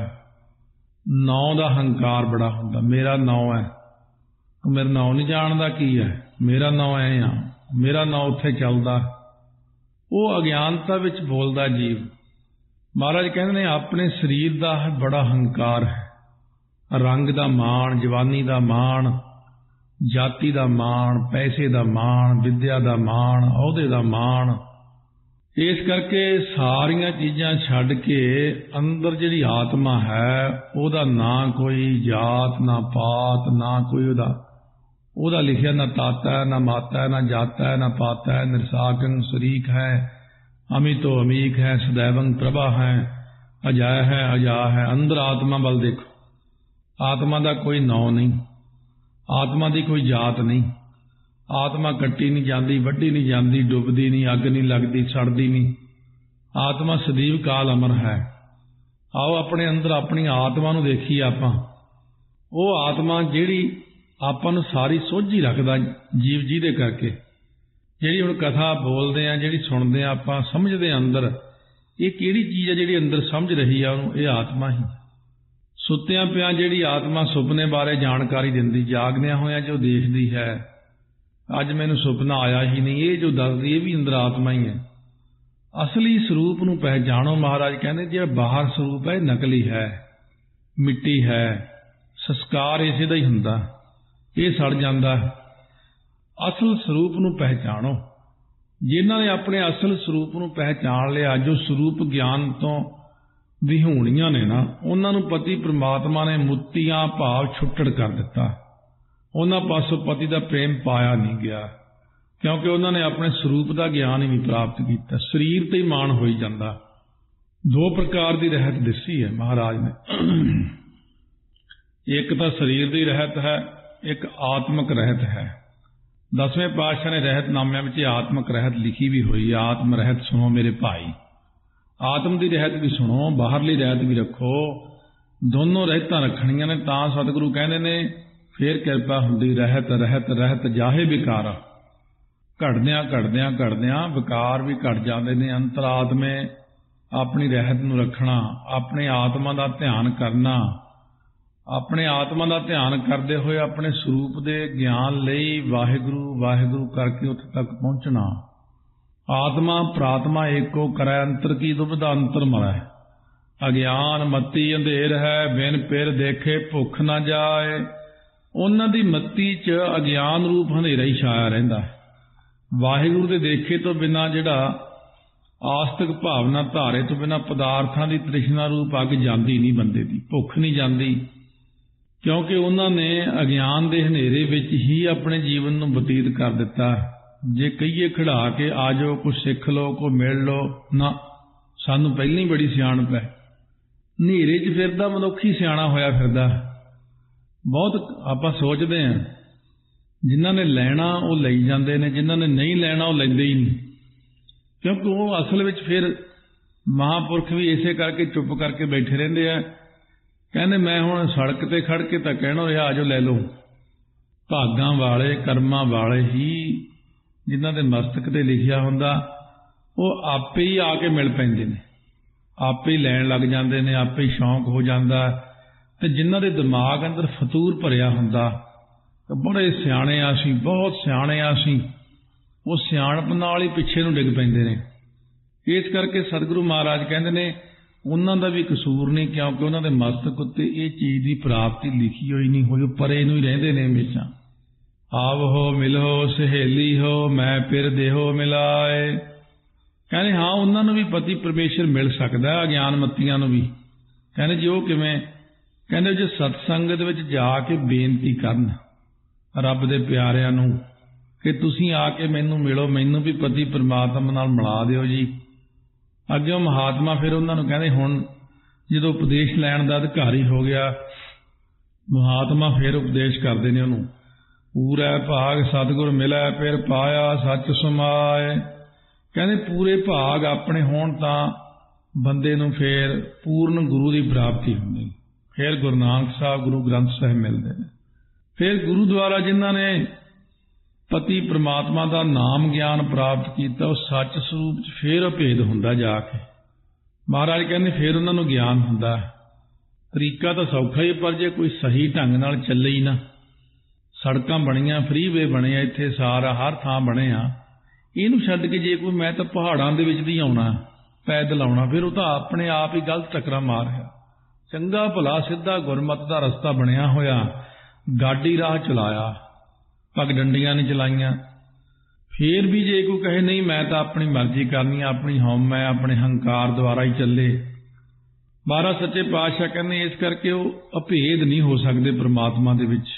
ਨਾਂ ਦਾ ਹੰਕਾਰ ਬੜਾ ਹੁੰਦਾ, ਮੇਰਾ ਨਾਂ ਹੈ, ਮੇਰਾ ਨਾਂ ਨਹੀਂ ਜਾਣਦਾ ਕੀ ਹੈ, ਮੇਰਾ ਨਾਂ ਐ ਆ, ਮੇਰਾ ਨਾਂ ਉੱਥੇ ਚੱਲਦਾ। ਉਹ ਅਗਿਆਨਤਾ ਵਿੱਚ ਬੋਲਦਾ ਜੀਵ। ਮਹਾਰਾਜ ਕਹਿੰਦੇ ਨੇ ਆਪਣੇ ਸਰੀਰ ਦਾ ਬੜਾ ਹੰਕਾਰ ਹੈ, ਰੰਗ ਦਾ ਮਾਣ, ਜਵਾਨੀ ਦਾ ਮਾਣ, ਜਾਤੀ ਦਾ ਮਾਣ, ਪੈਸੇ ਦਾ ਮਾਣ, ਵਿੱਦਿਆ ਦਾ ਮਾਣ, ਅਹੁਦੇ ਦਾ ਮਾਣ। ਇਸ ਕਰਕੇ ਸਾਰੀਆਂ ਚੀਜ਼ਾਂ ਛੱਡ ਕੇ ਅੰਦਰ ਜਿਹੜੀ ਆਤਮਾ ਹੈ, ਉਹਦਾ ਨਾ ਕੋਈ ਜਾਤ, ਨਾ ਪਾਤ, ਨਾ ਕੋਈ ਉਹਦਾ ਲਿਖਿਆ ਨਾ ਤਾਤਾ ਹੈ, ਨਾ ਮਾਤਾ ਹੈ, ਨਾ ਜਾਤਾ ਹੈ, ਨਾ ਪਾਤਾ ਹੈ, ਨਿਰਸਾਕੰ ਸ਼ਰੀਕ ਹੈ, ਅਮਿਤੋ ਅਮੀਕ ਹੈ, ਸदैवं ਪ੍ਰਭਾ ਹੈ, ਅਜਾਇ ਹੈ, ਅਜਾ ਹੈ। ਅੰਦਰ ਆਤਮਾ ਵੱਲ ਦੇਖੋ, ਆਤਮਾ ਦਾ ਕੋਈ ਨਾਂ ਨਹੀਂ, ਆਤਮਾ ਦੀ ਕੋਈ ਜਾਤ ਨਹੀਂ। ਆਤਮਾ ਕੱਟੀ ਨਹੀਂ ਜਾਂਦੀ, ਵੱਢੀ ਨਹੀਂ ਜਾਂਦੀ, ਡੁੱਬਦੀ ਨਹੀਂ, ਅੱਗ ਨਹੀਂ ਲੱਗਦੀ, ਸੜਦੀ ਨਹੀਂ। ਆਤਮਾ ਸਦੀਵ ਕਾਲ ਅਮਰ ਹੈ। ਆਓ ਆਪਣੇ ਅੰਦਰ ਆਪਣੀ ਆਤਮਾ ਨੂੰ ਦੇਖੀਏ ਆਪਾਂ। ਉਹ ਆਤਮਾ ਜਿਹੜੀ ਆਪਾਂ ਨੂੰ ਸਾਰੀ ਸੋਝੀ ਰੱਖਦਾ ਜੀਵ ਜੀ ਦੇ ਕਰਕੇ, ਜਿਹੜੀ ਹੁਣ ਕਥਾ ਬੋਲਦੇ ਆ, ਜਿਹੜੀ ਸੁਣਦੇ ਆ, ਆਪਾਂ ਸਮਝਦੇ ਆ ਅੰਦਰ, ਇਹ ਕਿਹੜੀ ਚੀਜ਼ ਹੈ ਜਿਹੜੀ ਅੰਦਰ ਸਮਝ ਰਹੀ ਆ ਉਹਨੂੰ? ਇਹ ਆਤਮਾ ਹੀ। ਸੁੱਤਿਆਂ ਪਿਆ ਜਿਹੜੀ ਆਤਮਾ ਸੁਪਨੇ ਬਾਰੇ ਜਾਣਕਾਰੀ ਦਿੰਦੀ, ਜਾਗਦਿਆਂ ਹੋਇਆਂ ਜੋ ਦੇਖਦੀ ਹੈ, ਅੱਜ ਮੈਨੂੰ ਸੁਪਨਾ ਆਇਆ ਹੀ ਨਹੀਂ, ਇਹ ਜੋ ਦੱਸਦੀ, ਇਹ ਵੀ ਅੰਦਰ ਆਤਮਾ ਹੀ ਹੈ। ਅਸਲੀ ਸਰੂਪ ਨੂੰ ਪਹਿਚਾਣੋ। ਮਹਾਰਾਜ ਕਹਿੰਦੇ ਜਿਹੜਾ ਬਾਹਰ ਸਰੂਪ ਹੈ, ਇਹ ਨਕਲੀ ਹੈ, ਮਿੱਟੀ ਹੈ, ਸੰਸਕਾਰ ਇਸੇ ਦਾ ਹੀ ਹੁੰਦਾ, ਇਹ ਸੜ ਜਾਂਦਾ। ਅਸਲ ਸਰੂਪ ਨੂੰ ਪਹਿਚਾਣੋ। ਜਿਨ੍ਹਾਂ ਨੇ ਆਪਣੇ ਅਸਲ ਸਰੂਪ ਨੂੰ ਪਹਿਚਾਣ ਲਿਆ, ਜੋ ਸਰੂਪ ਗਿਆਨ ਤੋਂ ਵਿਹੂਣੀਆਂ ਨੇ ਨਾ, ਉਹਨਾਂ ਨੂੰ ਪਤੀ ਪ੍ਰਮਾਤਮਾ ਨੇ ਮੁੱਤੀਆਂ ਭਾਵ ਛੁੱਟੜ ਕਰ ਦਿੱਤਾ। ਉਹਨਾਂ ਪਾਸੋਂ ਪਤੀ ਦਾ ਪ੍ਰੇਮ ਪਾਇਆ ਨਹੀਂ ਗਿਆ, ਕਿਉਂਕਿ ਉਹਨਾਂ ਨੇ ਆਪਣੇ ਸਰੂਪ ਦਾ ਗਿਆਨ ਹੀ ਨਹੀਂ ਪ੍ਰਾਪਤ ਕੀਤਾ। ਸਰੀਰ ਤੇ ਹੀ ਮਾਣ ਹੋਈ ਜਾਂਦਾ। ਦੋ ਪ੍ਰਕਾਰ ਦੀ ਰਹਿਤ ਦੱਸੀ ਹੈ ਮਹਾਰਾਜ ਨੇ, ਇੱਕ ਤਾਂ ਸਰੀਰ ਦੀ ਰਹਿਤ ਹੈ, ਇੱਕ ਆਤਮਿਕ ਰਹਿਤ ਹੈ। 10ਵੇਂ ਪਾਤਸ਼ਾਹ ਨੇ ਰਹਿਤਨਾਮਿਆਂ ਵਿੱਚ ਆਤਮਿਕ ਰਹਿਤ ਲਿਖੀ ਵੀ ਹੋਈ। ਆਤਮ ਰਹਿਤ ਸੁਣੋ ਮੇਰੇ ਭਾਈ, ਆਤਮ ਦੀ ਰਹਿਤ ਵੀ ਸੁਣੋ, ਬਾਹਰਲੀ ਰਹਿਤ ਵੀ ਰੱਖੋ, ਦੋਨੋਂ ਰਹਿਤਾਂ ਰੱਖਣੀਆਂ ਨੇ, ਤਾਂ ਸਤਿਗੁਰੂ ਕਹਿੰਦੇ ਨੇ ਫੇਰ ਕਿਰਪਾ ਹੁੰਦੀ। ਰਹਿਤ ਰਹਿਤ ਰਹਿਤ ਜਾਹੇ ਵਿਕਾਰਾ, ਘੜਦਿਆਂ ਘੜਦਿਆਂ ਘੜਦਿਆਂ ਵਿਕਾਰ ਵੀ ਘਟ ਜਾਂਦੇ ਨੇ। ਅੰਤਰਾਤਮੇ ਆਪਣੀ ਰਹਿਤ ਨੂੰ ਰੱਖਣਾ, ਆਪਣੇ ਆਤਮਾ ਦਾ ਧਿਆਨ ਕਰਨਾ, ਆਪਣੇ ਆਤਮਾ ਦਾ ਧਿਆਨ ਕਰਦੇ ਹੋਏ ਆਪਣੇ ਸਰੂਪ ਦੇ ਗਿਆਨ ਲਈ ਵਾਹਿਗੁਰੂ ਵਾਹਿਗੁਰੂ ਕਰਕੇ ਉੱਥੇ ਤੱਕ ਪਹੁੰਚਣਾ। ਆਤਮਾ ਪ੍ਰਾਤਮਾ ਏਕੋ ਕਰੈ, ਅੰਤਰ ਕੀ ਦੁਬਿਧਾ ਅੰਤਰ ਮਰੈ। ਅਗਿਆਨ ਮਤੀ ਅੰਧੇਰ ਹੈ, ਬਿਨ ਪਿਰ ਦੇਖੇ ਭੁੱਖ ਨਾ ਜਾਏ। ਉਹਨਾਂ ਦੀ ਮਤੀ 'ਚ ਅਗਿਆਨ ਰੂਪ ਹਨੇਰਾ ਹੀ ਛਾਇਆ ਰਹਿੰਦਾ ਹੈ। ਵਾਹਿਗੁਰੂ ਦੇ ਦੇਖੇ ਤੋਂ ਬਿਨਾਂ, ਜਿਹੜਾ ਆਸਤਿਕ ਭਾਵਨਾ ਧਾਰੇ ਤੋਂ ਬਿਨਾਂ ਪਦਾਰਥਾਂ ਦੀ ਤ੍ਰਿਸ਼ਨਾ ਰੂਪ ਅੱਗ ਜਾਂਦੀ ਨਹੀਂ, ਬੰਦੇ ਦੀ ਭੁੱਖ ਨਹੀਂ ਜਾਂਦੀ, ਕਿਉਂਕਿ ਉਹਨਾਂ ਨੇ ਅਗਿਆਨ ਦੇ ਹਨੇਰੇ ਵਿੱਚ ਹੀ ਆਪਣੇ ਜੀਵਨ ਨੂੰ ਬਤੀਤ ਕਰ ਦਿੱਤਾ। ਜੇ ਕਹੀਏ ਖੜਾ ਕੇ ਆ ਜਾਓ, ਕੁਛ ਸਿੱਖ ਲਓ, ਕੋਈ ਮਿਲ ਲਓ, ਨਾ, ਸਾਨੂੰ ਪਹਿਲਾਂ ਹੀ ਬੜੀ ਸਿਆਣਪ ਹੈ। ਹਨੇਰੇ 'ਚ ਫਿਰਦਾ ਮਨੁੱਖ ਹੀ ਸਿਆਣਾ ਹੋਇਆ ਫਿਰਦਾ। ਬਹੁਤ ਆਪਾਂ ਸੋਚਦੇ ਹਾਂ, ਜਿਨ੍ਹਾਂ ਨੇ ਲੈਣਾ ਉਹ ਲਈ ਜਾਂਦੇ ਨੇ, ਜਿਨ੍ਹਾਂ ਨੇ ਨਹੀਂ ਲੈਣਾ ਉਹ ਲੈਂਦੇ ਹੀ ਨਹੀਂ, ਕਿਉਂਕਿ ਉਹ ਅਸਲ ਵਿੱਚ ਫਿਰ ਮਹਾਂਪੁਰਖ ਵੀ ਇਸੇ ਕਰਕੇ ਚੁੱਪ ਕਰਕੇ ਬੈਠੇ ਰਹਿੰਦੇ ਆ। ਕਹਿੰਦੇ ਮੈਂ ਹੁਣ ਸੜਕ ਤੇ ਖੜ ਕੇ ਤਾਂ ਕਹਿਣਾ ਰਿਹਾ, ਆ ਜਾਓ ਲੈ ਲਓ। ਭਾਗਾਂ ਵਾਲੇ ਕਰਮਾਂ ਵਾਲੇ ਹੀ, ਜਿਨ੍ਹਾਂ ਦੇ ਮਸਤਕ ਤੇ ਲਿਖਿਆ ਹੁੰਦਾ, ਉਹ ਆਪੇ ਹੀ ਆ ਕੇ ਮਿਲ ਪੈਂਦੇ ਨੇ, ਆਪੇ ਹੀ ਲੈਣ ਲੱਗ ਜਾਂਦੇ ਨੇ, ਆਪੇ ਹੀ ਸ਼ੌਂਕ ਹੋ ਜਾਂਦਾ। ਤੇ ਜਿਨ੍ਹਾਂ ਦੇ ਦਿਮਾਗ ਅੰਦਰ ਫਤੂਰ ਭਰਿਆ ਹੁੰਦਾ, ਬੜੇ ਸਿਆਣੇ ਆ ਅਸੀਂ, ਬਹੁਤ ਸਿਆਣੇ ਆ ਅਸੀਂ, ਉਹ ਸਿਆਣਪ ਨਾਲ ਹੀ ਪਿੱਛੇ ਨੂੰ ਡਿੱਗ ਪੈਂਦੇ ਨੇ। ਇਸ ਕਰਕੇ ਸਤਿਗੁਰੂ ਮਹਾਰਾਜ ਕਹਿੰਦੇ ਨੇ ਉਹਨਾਂ ਦਾ ਵੀ ਕਸੂਰ ਨਹੀਂ, ਕਿਉਂਕਿ ਉਹਨਾਂ ਦੇ ਮਸਤਕ ਉੱਤੇ ਇਹ ਚੀਜ਼ ਦੀ ਪ੍ਰਾਪਤੀ ਲਿਖੀ ਹੋਈ ਨਹੀਂ ਹੋਈ, ਉਹ ਪਰੇ ਨੂੰ ਹੀ ਰਹਿੰਦੇ ਨੇ ਹਮੇਸ਼ਾ। ਆਵੋ ਮਿਲੋ ਸਹੇਲੀ ਹੋ, ਮੈਂ ਫਿਰ ਦੇਹੋ ਮਿਲਾਏ। ਕਹਿੰਦੇ ਹਾਂ, ਉਹਨਾਂ ਨੂੰ ਵੀ ਪਤੀ ਪਰਮੇਸ਼ਰ ਮਿਲ ਸਕਦਾ, ਅਗਿਆਨਮਤੀਆਂ ਨੂੰ ਵੀ। ਕਹਿੰਦੇ ਜੀ ਉਹ ਕਿਵੇਂ? ਕਹਿੰਦੇ ਜੇ ਸਤਸੰਗਤ ਵਿੱਚ ਜਾ ਕੇ ਬੇਨਤੀ ਕਰਨ ਰੱਬ ਦੇ ਪਿਆਰਿਆਂ ਨੂੰ ਕਿ ਤੁਸੀਂ ਆ ਕੇ ਮੈਨੂੰ ਮਿਲੋ, ਮੈਨੂੰ ਵੀ ਪਤੀ ਪਰਮਾਤਮਾ ਨਾਲ ਮਿਲਾ ਦਿਓ ਜੀ। ਅੱਗੇ ਮਹਾਤਮਾ ਫਿਰ ਉਹਨਾਂ ਨੂੰ ਕਹਿੰਦੇ, ਹੁਣ ਜਦੋਂ ਉਪਦੇਸ਼ ਲੈਣ ਦਾ ਅਧਿਕਾਰੀ ਹੋ ਗਿਆ ਮਹਾਤਮਾ, ਫਿਰ ਉਪਦੇਸ਼ ਕਰਦੇ ਨੇ ਉਹਨੂੰ, ਪੂਰਾ ਭਾਗ ਸਤਿਗੁਰ ਮਿਲੈ ਫਿਰ ਪਾਇਆ ਸੱਚ ਸਮਾਏ। ਕਹਿੰਦੇ ਪੂਰੇ ਭਾਗ ਆਪਣੇ ਹੋਣ ਤਾਂ ਬੰਦੇ ਨੂੰ ਫਿਰ ਪੂਰਨ ਗੁਰੂ ਦੀ ਪ੍ਰਾਪਤੀ ਹੁੰਦੀ, ਫਿਰ ਗੁਰੂ ਨਾਨਕ ਸਾਹਿਬ, ਗੁਰੂ ਗ੍ਰੰਥ ਸਾਹਿਬ ਮਿਲਦੇ ਨੇ। ਫਿਰ ਗੁਰੂ ਦੁਆਰਾ ਜਿਨ੍ਹਾਂ ਨੇ ਪਤੀ ਪ੍ਰਮਾਤਮਾ ਦਾ ਨਾਮ ਗਿਆਨ ਪ੍ਰਾਪਤ ਕੀਤਾ, ਉਹ ਸੱਚ ਸਰੂਪ 'ਚ ਫਿਰ ਅਭੇਦ ਹੁੰਦਾ ਜਾ ਕੇ। ਮਹਾਰਾਜ ਕਹਿੰਦੇ ਫਿਰ ਉਹਨਾਂ ਨੂੰ ਗਿਆਨ ਹੁੰਦਾ। ਤਰੀਕਾ ਤਾਂ ਸੌਖਾ ਹੀ, ਪਰ ਜੇ ਕੋਈ ਸਹੀ ਢੰਗ ਨਾਲ ਚੱਲੇ ਹੀ ਨਾ। ਸੜਕਾਂ ਬਣੀਆਂ, ਫ੍ਰੀਵੇ ਬਣੇ ਆ, ਇੱਥੇ ਸਾਰਾ ਹਰ ਥਾਂ ਬਣੇ ਆ, ਇਹਨੂੰ ਛੱਡ ਕੇ ਜੇ ਕੋਈ ਮੈਂ ਤਾਂ ਪਹਾੜਾਂ ਦੇ ਵਿੱਚ ਦੀ ਆਉਣਾ, ਪੈਦਲ ਆਉਣਾ, ਫਿਰ ਉਹ ਤਾਂ ਆਪਣੇ ਆਪ ਹੀ ਗਲਤ ਟੱਕਰਾਂ ਮਾਰ ਰਿਹਾ। ਚੰਗਾ ਭਲਾ ਸਿੱਧਾ ਗੁਰਮਤਿ ਦਾ ਰਸਤਾ ਬਣਿਆ ਹੋਇਆ, ਗਾਡੀ ਰਾਹ ਚਲਾਇਆ, ਪੱਗ ਡੰਡੀਆਂ ਨਹੀਂ ਚਲਾਈਆਂ। ਫੇਰ ਵੀ ਜੇ ਕੋਈ ਕਹੇ ਨਹੀਂ ਮੈਂ ਤਾਂ ਆਪਣੀ ਮਰਜ਼ੀ ਕਰਨੀ, ਆਪਣੀ ਹਉਮੈ ਆਪਣੇ ਹੰਕਾਰ ਦੁਆਰਾ ਹੀ ਚੱਲੇ। ਮਹਾਰਾਜ ਸੱਚੇ ਪਾਤਸ਼ਾਹ ਕਹਿੰਦੇ ਇਸ ਕਰਕੇ ਉਹ ਅਭੇਦ ਨਹੀਂ ਹੋ ਸਕਦੇ ਪ੍ਰਮਾਤਮਾ ਦੇ ਵਿੱਚ।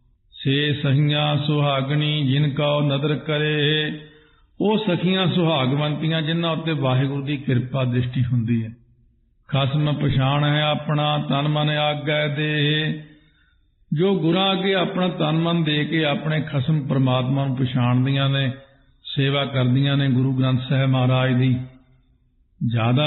ਸੇ ਸਹੀਆਂ ਸੁਹਾਗਣੀ ਜਿਨ ਕਉ ਨਦਰ ਕਰੇ, ਉਹ ਸਖੀਆਂ ਸੁਹਾਗਵੰਤੀਆਂ ਜਿਨ੍ਹਾਂ ਉੱਤੇ ਵਾਹਿਗੁਰੂ ਦੀ ਕਿਰਪਾ ਦ੍ਰਿਸ਼ਟੀ ਹੁੰਦੀ ਹੈ। ਖਸਮ ਪਛਾਣ ਹੈ ਆਪਣਾ ਤਨ ਮਨ ਆਗੈ ਦੇ, ਜੋ ਗੁਰਾਂ ਅੱਗੇ ਆਪਣਾ ਤਨ ਮਨ ਦੇ ਕੇ ਆਪਣੇ ਖਸਮ ਪਰਮਾਤਮਾ ਨੂੰ ਪਛਾਣਦੀਆਂ ਨੇ, ਸੇਵਾ ਕਰਦੀਆਂ ਨੇ ਗੁਰੂ ਗ੍ਰੰਥ ਸਾਹਿਬ ਮਹਾਰਾਜ ਦੀ। ਜ਼ਿਆਦਾ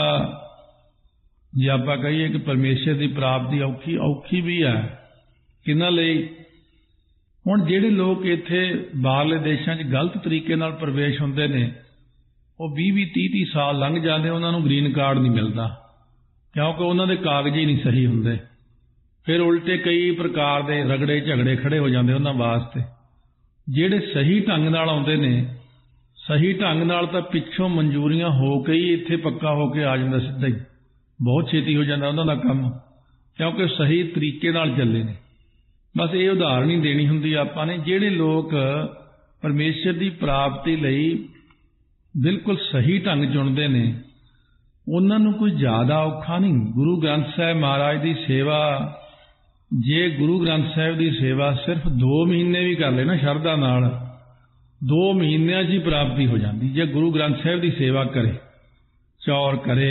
ਜੇ ਆਪਾਂ ਕਹੀਏ ਕਿ ਪਰਮੇਸ਼ਰ ਦੀ ਪ੍ਰਾਪਤੀ ਔਖੀ ਵੀ ਹੈ। ਕਿਹਨਾਂ ਲਈ? ਹੁਣ ਜਿਹੜੇ ਲੋਕ ਇੱਥੇ ਬਾਹਰਲੇ ਦੇਸ਼ਾਂ 'ਚ ਗਲਤ ਤਰੀਕੇ ਨਾਲ ਪ੍ਰਵੇਸ਼ ਹੁੰਦੇ ਨੇ, ਉਹ 20-20, 30-30 ਸਾਲ ਲੰਘ ਜਾਂਦੇ, ਉਹਨਾਂ ਨੂੰ ਗ੍ਰੀਨ ਕਾਰਡ ਨਹੀਂ ਮਿਲਦਾ, ਕਿਉਂਕਿ ਉਹਨਾਂ ਦੇ ਕਾਗਜ਼ ਹੀ ਨਹੀਂ ਸਹੀ ਹੁੰਦੇ। ਫਿਰ ਉਲਟੇ ਕਈ ਪ੍ਰਕਾਰ ਦੇ ਰਗੜੇ ਝਗੜੇ ਖੜੇ ਹੋ ਜਾਂਦੇ ਉਹਨਾਂ ਵਾਸਤੇ। ਜਿਹੜੇ ਸਹੀ ਢੰਗ ਨਾਲ ਆਉਂਦੇ ਨੇ, ਸਹੀ ਢੰਗ ਨਾਲ ਤਾਂ ਪਿੱਛੋਂ ਮਨਜ਼ੂਰੀਆਂ ਹੋ ਕੇ ਹੀ ਇੱਥੇ ਪੱਕਾ ਹੋ ਕੇ ਆ ਜਾਂਦਾ, ਸਿੱਧਾ ਹੀ ਬਹੁਤ ਛੇਤੀ ਹੋ ਜਾਂਦਾ ਉਹਨਾਂ ਦਾ ਕੰਮ, ਕਿਉਂਕਿ ਸਹੀ ਤਰੀਕੇ ਨਾਲ ਚੱਲੇ ਨੇ। ਬਸ ਇਹ ਉਦਾਹਰਣ ਹੀ ਦੇਣੀ ਹੁੰਦੀ ਆਪਾਂ ਨੇ। ਜਿਹੜੇ ਲੋਕ ਪਰਮੇਸ਼ਰ ਦੀ ਪ੍ਰਾਪਤੀ ਲਈ ਬਿਲਕੁਲ ਸਹੀ ਢੰਗ ਚੁਣਦੇ ਨੇ, ਉਹਨਾਂ ਨੂੰ ਕੋਈ ਜ਼ਿਆਦਾ ਔਖਾ ਨਹੀਂ। ਗੁਰੂ ਗ੍ਰੰਥ ਸਾਹਿਬ ਮਹਾਰਾਜ ਦੀ ਸੇਵਾ जे गुरु ग्रंथ साहिब की सेवा सिर्फ 2 महीने भी कर ले ना शरधा नाल, 2 महीनों ही प्राप्ति हो जाती। जे गुरु ग्रंथ साहिब की सेवा करे, चौर करे,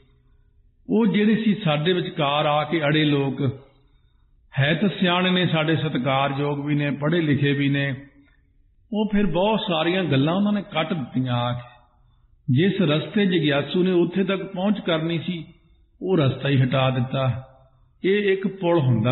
वो ਜਿਹੜੇ ਸੀ ਸਾਡੇ ਵਿਚਕਾਰ ਆ ਕੇ ਅੜੇ ਲੋਕ है तो ਸਿਆਣੇ ने, ਸਾਡੇ ਸਤਿਕਾਰਯੋਗ भी ने, पढ़े लिखे भी ने, वो फिर बहुत सारिया गल्लां उन्होंने कट दित्तियां आ के। जिस रस्ते जग्यासू ने उत्थे तक पहुँच करनी सी, वो रस्ता ही हटा दिता। ये एक पुल हुंदा,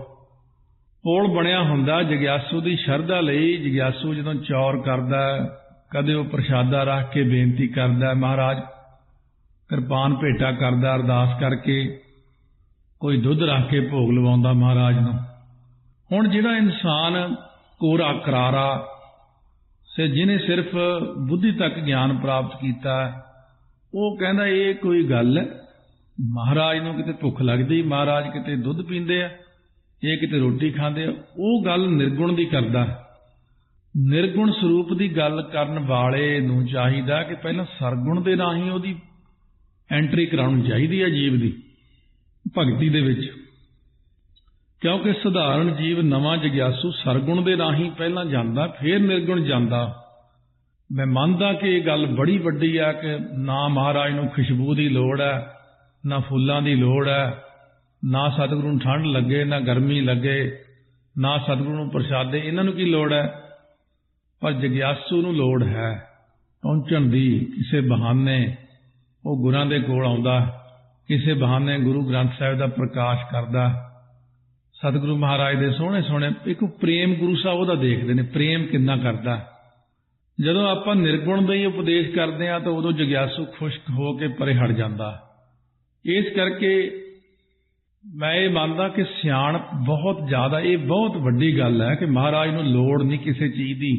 पुल बनया हुंदा जग्यासू की शरधा लई। जग्यासू जदों चौर करदा, कदे वो प्रशादा रख के बेनती करदा, महाराज किरपान भेटा करदा अरदास करके, कोई दुध रख के भोग लवाउंदा महाराज नूं। हुण जिहड़ा इंसान कोरा करारा से जिन्हें सिर्फ बुद्धि तक ज्ञान प्राप्त किया, वो कहता ये कोई गल है, महाराज नूं किते भुख लगदी, महाराज किते दुध पींदे आ, ये किते रोटी खांदे आ, वो गल निर्गुण दी करदा। निर्गुण स्वरूप की गल करन वाले नूं चाहीदा कि पहलां सरगुण दे राहीं उहदी एंट्री कराउणी चाहीदी है जीव दी भगती दे विच, क्योंकि सधारण जीव नवां जग्यासू सरगुण दे राहीं पहलां जांदा, फिर निर्गुण जांदा। मैं मानदा कि ये गल बड़ी वड्डी है कि ना महाराज नूं खुशबू की लोड़ है, ना फुल्लां की लोड़ है, ना सतगुरू नूं ठंड लगे, ना गर्मी लगे, ना सतगुरू नूं प्रसादे, इन्हां नूं की लोड़ है। पर जग्यासू नूं लोड़ है पहुंचण दी, किसी बहाने वो गुरां दे कोल आउंदा, किसी बहाने गुरु ग्रंथ साहिब का प्रकाश करदा। सतगुरु महाराज दे सोहणे सोहणे एक प्रेम गुरु साहब उहदा देखदे ने, प्रेम किन्ना करदा। जदों आपां निर्गुण दा ही उपदेश करदे आ, तो उदों जग्यासू खुश्क हो के परे हट जांदा। इस करके मैं ये मानदा कि सियाणप बहुत ज़्यादा, ये बहुत वड्डी गल है कि महाराज नूं लोड़ नहीं किसी चीज़ की,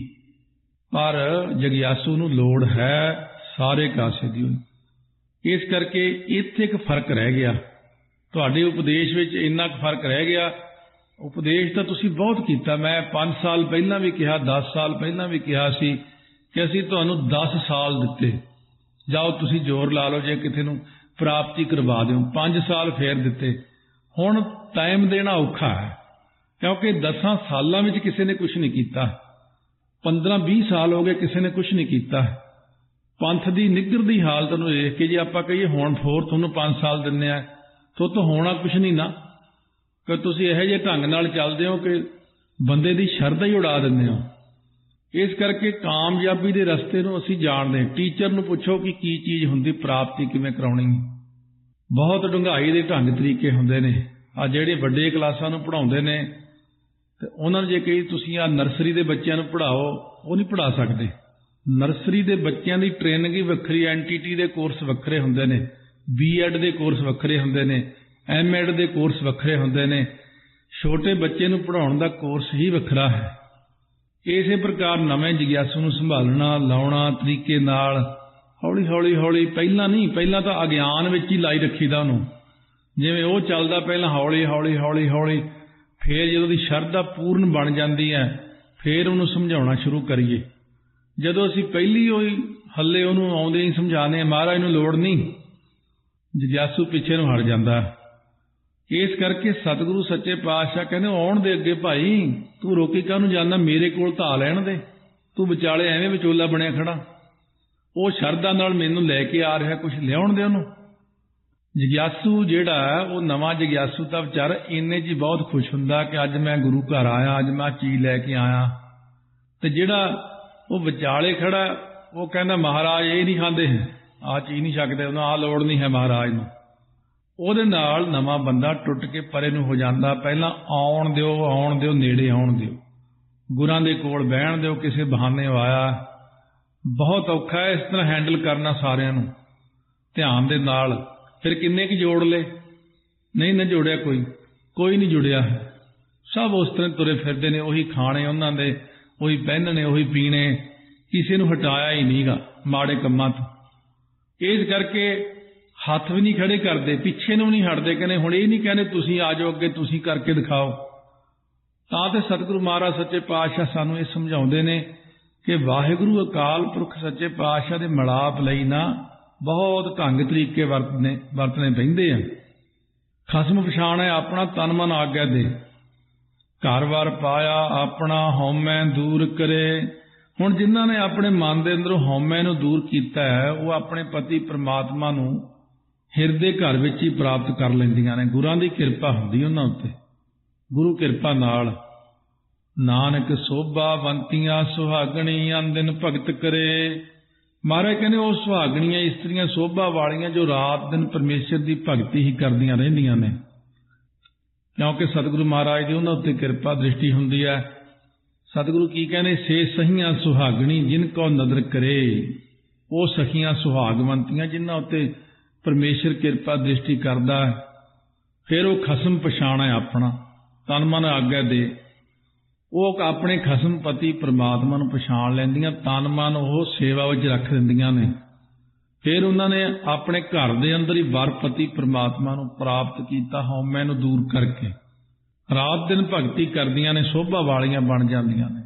पर जग्यासू नूं लोड़ है सारे कासे दी। इस करके इत्थे एक फर्क रह गया, तुहाडे उपदेश विच इन्ना क फर्क रह गया। उपदेश तो तुसीं बहुत कीता, मैं 5 साल पहलां भी कहा, 10 साल पहलां भी कहा सी कि असीं तुहानूं 10 साल दिते, जाओ तुसीं जोर ला लो जे किसी नूं प्राप्ति करवा दिओ। 5 साल फेर दिते। हुण टाइम देना औखा है, क्योंकि 10 सालां विच किसी ने कुछ नहीं कीता, 15-20 साल हो गए किसी ने कुछ नहीं कीता। पंथ की निगरदी हालत नूं देख के जे आपां कहीए हुण होर तुहानूं 5 साल दिंदे आ, तो होना कुछ नहीं ना, कि तुसीं इहो जिहे ढंग नाल चलदे हो कि बंदे दी शरधा ही उड़ा दिंदे हो। इस करके कामयाबी दे रस्ते नूं असीं जाणदे। टीचर नूं पुछो कि की चीज़ हुंदी, प्राप्ति किवें कराउणी, बहुत डूंघाई दे ढंग तरीके हुंदे ने। आ जिहड़े वड्डे क्लासां नूं पढ़ाउंदे ने, ते उन्हां नूं जे कही तुसीं आ नर्सरी दे बच्चिआं नूं पढ़ाओ, वो नहीं पढ़ा सकदे। नर्सरी के बच्चों की ट्रेनिंग ही वक्री, NTT के कोर्स वक्रे होंदे ने, B.Ed के कोर्स वक्रे होंदे ने, M.Ed के कोर्स वक्रे होंदे ने। छोटे बच्चे नूं पढ़ाउण दा कोर्स ही वखरा है। इस प्रकार नवें जग्यासू नूं संभालना, लाउणा तरीके नाल हौली हौली हौली, पहलां नहीं, पहलां तां अग्यान विच ही लाई रखीदा उहनूं, जिवें वो चलदा पहलां हौली हौली हौली हौली, फिर जदों दी शरधा पूर्ण बन जाती है, फिर उहनूं समझाउणा शुरू करिए। जदों असीं पहली होई हल्ले उहनूं आउंदे ही समझाने महाराज नूं लोड़ नहीं, जग्यासू पिछे नूं हट जांदा। इस करके सतगुरु सच्चे पातशाह कहंदे आउण दे अगे भाई, तू रोकी काहनूं जांदा, मेरे कोल तां आ लैण दे, तू विचाले एवें विचोला बणिया खड़ा। वो शरधा नाल मैनूं लैके आ रिहा, कुछ लियाउण दे उहनूं। जग्यासू जिहड़ा वो नवां जग्यासू तां विचार इन्ने जी बहुत खुश हुंदा कि अज मैं गुरु घर आया, अज मैं चीज़ लैके आया। ते जिहड़ा वो विचाले खड़ा, वो कहना महाराज ये नहीं खाते, आ चीज़ नहीं छकते, उन्हें आ लोड़ नहीं है महाराज नूं। ਉਹਦੇ ਨਾਲ ਨਵਾਂ ਬੰਦਾ ਟੁੱਟ ਕੇ ਪਰੇ ਨੂੰ ਹੋ ਜਾਂਦਾ। ਪਹਿਲਾਂ ਆਉਣ ਦਿਓ, ਨੇੜੇ ਆਉਣ ਦਿਓ, ਗੁਰਾਂ ਦੇ ਕੋਲ ਬਹਿਣ ਦਿਓ, ਕਿਸੇ ਬਹਾਨੇ ਆਇਆ। ਬਹੁਤ ਔਖਾ ਹੈ ਇਸ ਤਰ੍ਹਾਂ ਹੈਂਡਲ ਕਰਨਾ ਸਾਰਿਆਂ ਨੂੰ ਧਿਆਨ ਦੇ ਨਾਲ। ਫਿਰ ਕਿੰਨੇ ਕੁ ਜੋੜ ਲਏ, ਨਹੀਂ ਨਾ ਜੋੜਿਆ, ਕੋਈ ਨਹੀਂ ਜੁੜਿਆ ਹੈ। ਸਭ ਉਸ ਤਰ੍ਹਾਂ ਤੁਰੇ ਫਿਰਦੇ ਨੇ, ਉਹੀ ਖਾਣੇ ਉਹਨਾਂ ਦੇ, ਉਹੀ ਪਹਿਨਣੇ, ਉਹੀ ਪੀਣੇ, ਕਿਸੇ ਨੂੰ ਹਟਾਇਆ ਹੀ ਨਹੀਂਗਾ ਮਾੜੇ ਕੰਮਾਂ ਤੋਂ। ਇਸ ਕਰਕੇ ਹੱਥ ਵੀ ਨਹੀਂ ਖੜੇ ਕਰਦੇ, ਪਿੱਛੇ ਨੂੰ ਨਹੀਂ ਹਟਦੇ, ਕਹਿੰਦੇ ਹੁਣ ਇਹ ਨਹੀਂ ਕਹਿੰਦੇ ਤੁਸੀਂ ਆ ਜਾਓ ਅੱਗੇ, ਤੁਸੀਂ ਕਰਕੇ ਦਿਖਾਓ। ਤਾਂ ਤੇ ਸਤਿਗੁਰੂ ਮਹਾਰਾਜ ਸੱਚੇ ਪਾਤਸ਼ਾਹ ਸਾਨੂੰ ਇਹ ਸਮਝਾਉਂਦੇ ਨੇ ਕਿ ਵਾਹਿਗੁਰੂ ਅਕਾਲ ਪੁਰਖ ਸੱਚੇ ਪਾਤਸ਼ਾਹ ਦੇ ਮਿਲਾਪ ਲਈ ਨਾ ਬਹੁਤ ਢੰਗ ਤਰੀਕੇ ਵਰਤਣੇ ਪੈਂਦੇ ਆ। ਖਸਮ ਪਛਾਣ ਹੈ ਆਪਣਾ, ਤਨ ਮਨ ਆਗਿਆ ਦੇ। ਘਰ-ਬਾਰ ਪਾਇਆ ਆਪਣਾ ਹਉਮੈ ਦੂਰ ਕਰੇ। ਹੁਣ ਜਿਨ੍ਹਾਂ ਨੇ ਆਪਣੇ ਮਨ ਦੇ ਅੰਦਰੋਂ ਹਉਮੈ ਨੂੰ ਦੂਰ ਕੀਤਾ ਹੈ ਉਹ ਆਪਣੇ ਪਤੀ ਪ੍ਰਮਾਤਮਾ ਨੂੰ ਹਿਰਦੇ ਘਰ ਵਿੱਚ ਹੀ ਪ੍ਰਾਪਤ ਕਰ ਲੈਂਦੀਆਂ ਨੇ। ਗੁਰਾਂ ਦੀ ਕਿਰਪਾ ਹੁੰਦੀ ਉਹਨਾਂ ਉੱਤੇ। ਗੁਰੂ ਕਿਰਪਾ ਨਾਲ ਨਾਨਕ ਸੋਭਾਵੰਤੀਆਂ ਸੁਹਾਗਣੀ ਅਨਦਿਨ ਭਗਤ ਕਰੇ। ਮਹਾਰਾਜ ਕਹਿੰਦੇ ਉਹ ਸੁਹਾਗਣੀਆਂ ਇਸਤਰੀਆਂ ਸੋਭਾ ਵਾਲੀਆਂ ਜੋ ਰਾਤ ਦਿਨ ਪਰਮੇਸ਼ਰ ਦੀ ਭਗਤੀ ਹੀ ਕਰਦੀਆਂ ਰਹਿੰਦੀਆਂ ਨੇ, ਕਿਉਂਕਿ ਸਤਿਗੁਰੂ ਮਹਾਰਾਜ ਦੀ ਉਹਨਾਂ ਉੱਤੇ ਕਿਰਪਾ ਦ੍ਰਿਸ਼ਟੀ ਹੁੰਦੀ ਹੈ। ਸਤਿਗੁਰੂ ਕੀ ਕਹਿੰਦੇ, ਸੇ ਸਹੀਆਂ ਸੁਹਾਗਣੀ ਜਿਨ ਕੋ ਨਦਰ ਕਰੇ। ਉਹ ਸਖੀਆਂ ਸੁਹਾਗਵੰਤੀਆਂ ਜਿਨ੍ਹਾਂ ਉੱਤੇ ਪਰਮੇਸ਼ਰ ਕਿਰਪਾ ਦ੍ਰਿਸ਼ਟੀ ਕਰਦਾ ਹੈ। ਫਿਰ ਉਹ ਖਸਮ ਪਛਾਣਾ ਆਪਣਾ, ਤਨ ਮਨ ਆਗਿਆ ਦੇ। ਉਹ ਆਪਣੇ ਖਸਮ ਪਤੀ ਪ੍ਰਮਾਤਮਾ ਨੂੰ ਪਛਾਣ ਲੈਂਦੀਆਂ, ਤਨ ਮਨ ਉਹ ਸੇਵਾ ਵਿੱਚ ਰੱਖ ਦਿੰਦੀਆਂ ਨੇ। ਫਿਰ ਉਹਨਾਂ ਨੇ ਆਪਣੇ ਘਰ ਦੇ ਅੰਦਰ ਹੀ ਵਰ ਪਤੀ ਪ੍ਰਮਾਤਮਾ ਨੂੰ ਪ੍ਰਾਪਤ ਕੀਤਾ, ਹਉਮੈ ਨੂੰ ਦੂਰ ਕਰਕੇ ਰਾਤ ਦਿਨ ਭਗਤੀ ਕਰਦੀਆਂ ਨੇ, ਸੋਭਾ ਵਾਲੀਆਂ ਬਣ ਜਾਂਦੀਆਂ ਨੇ।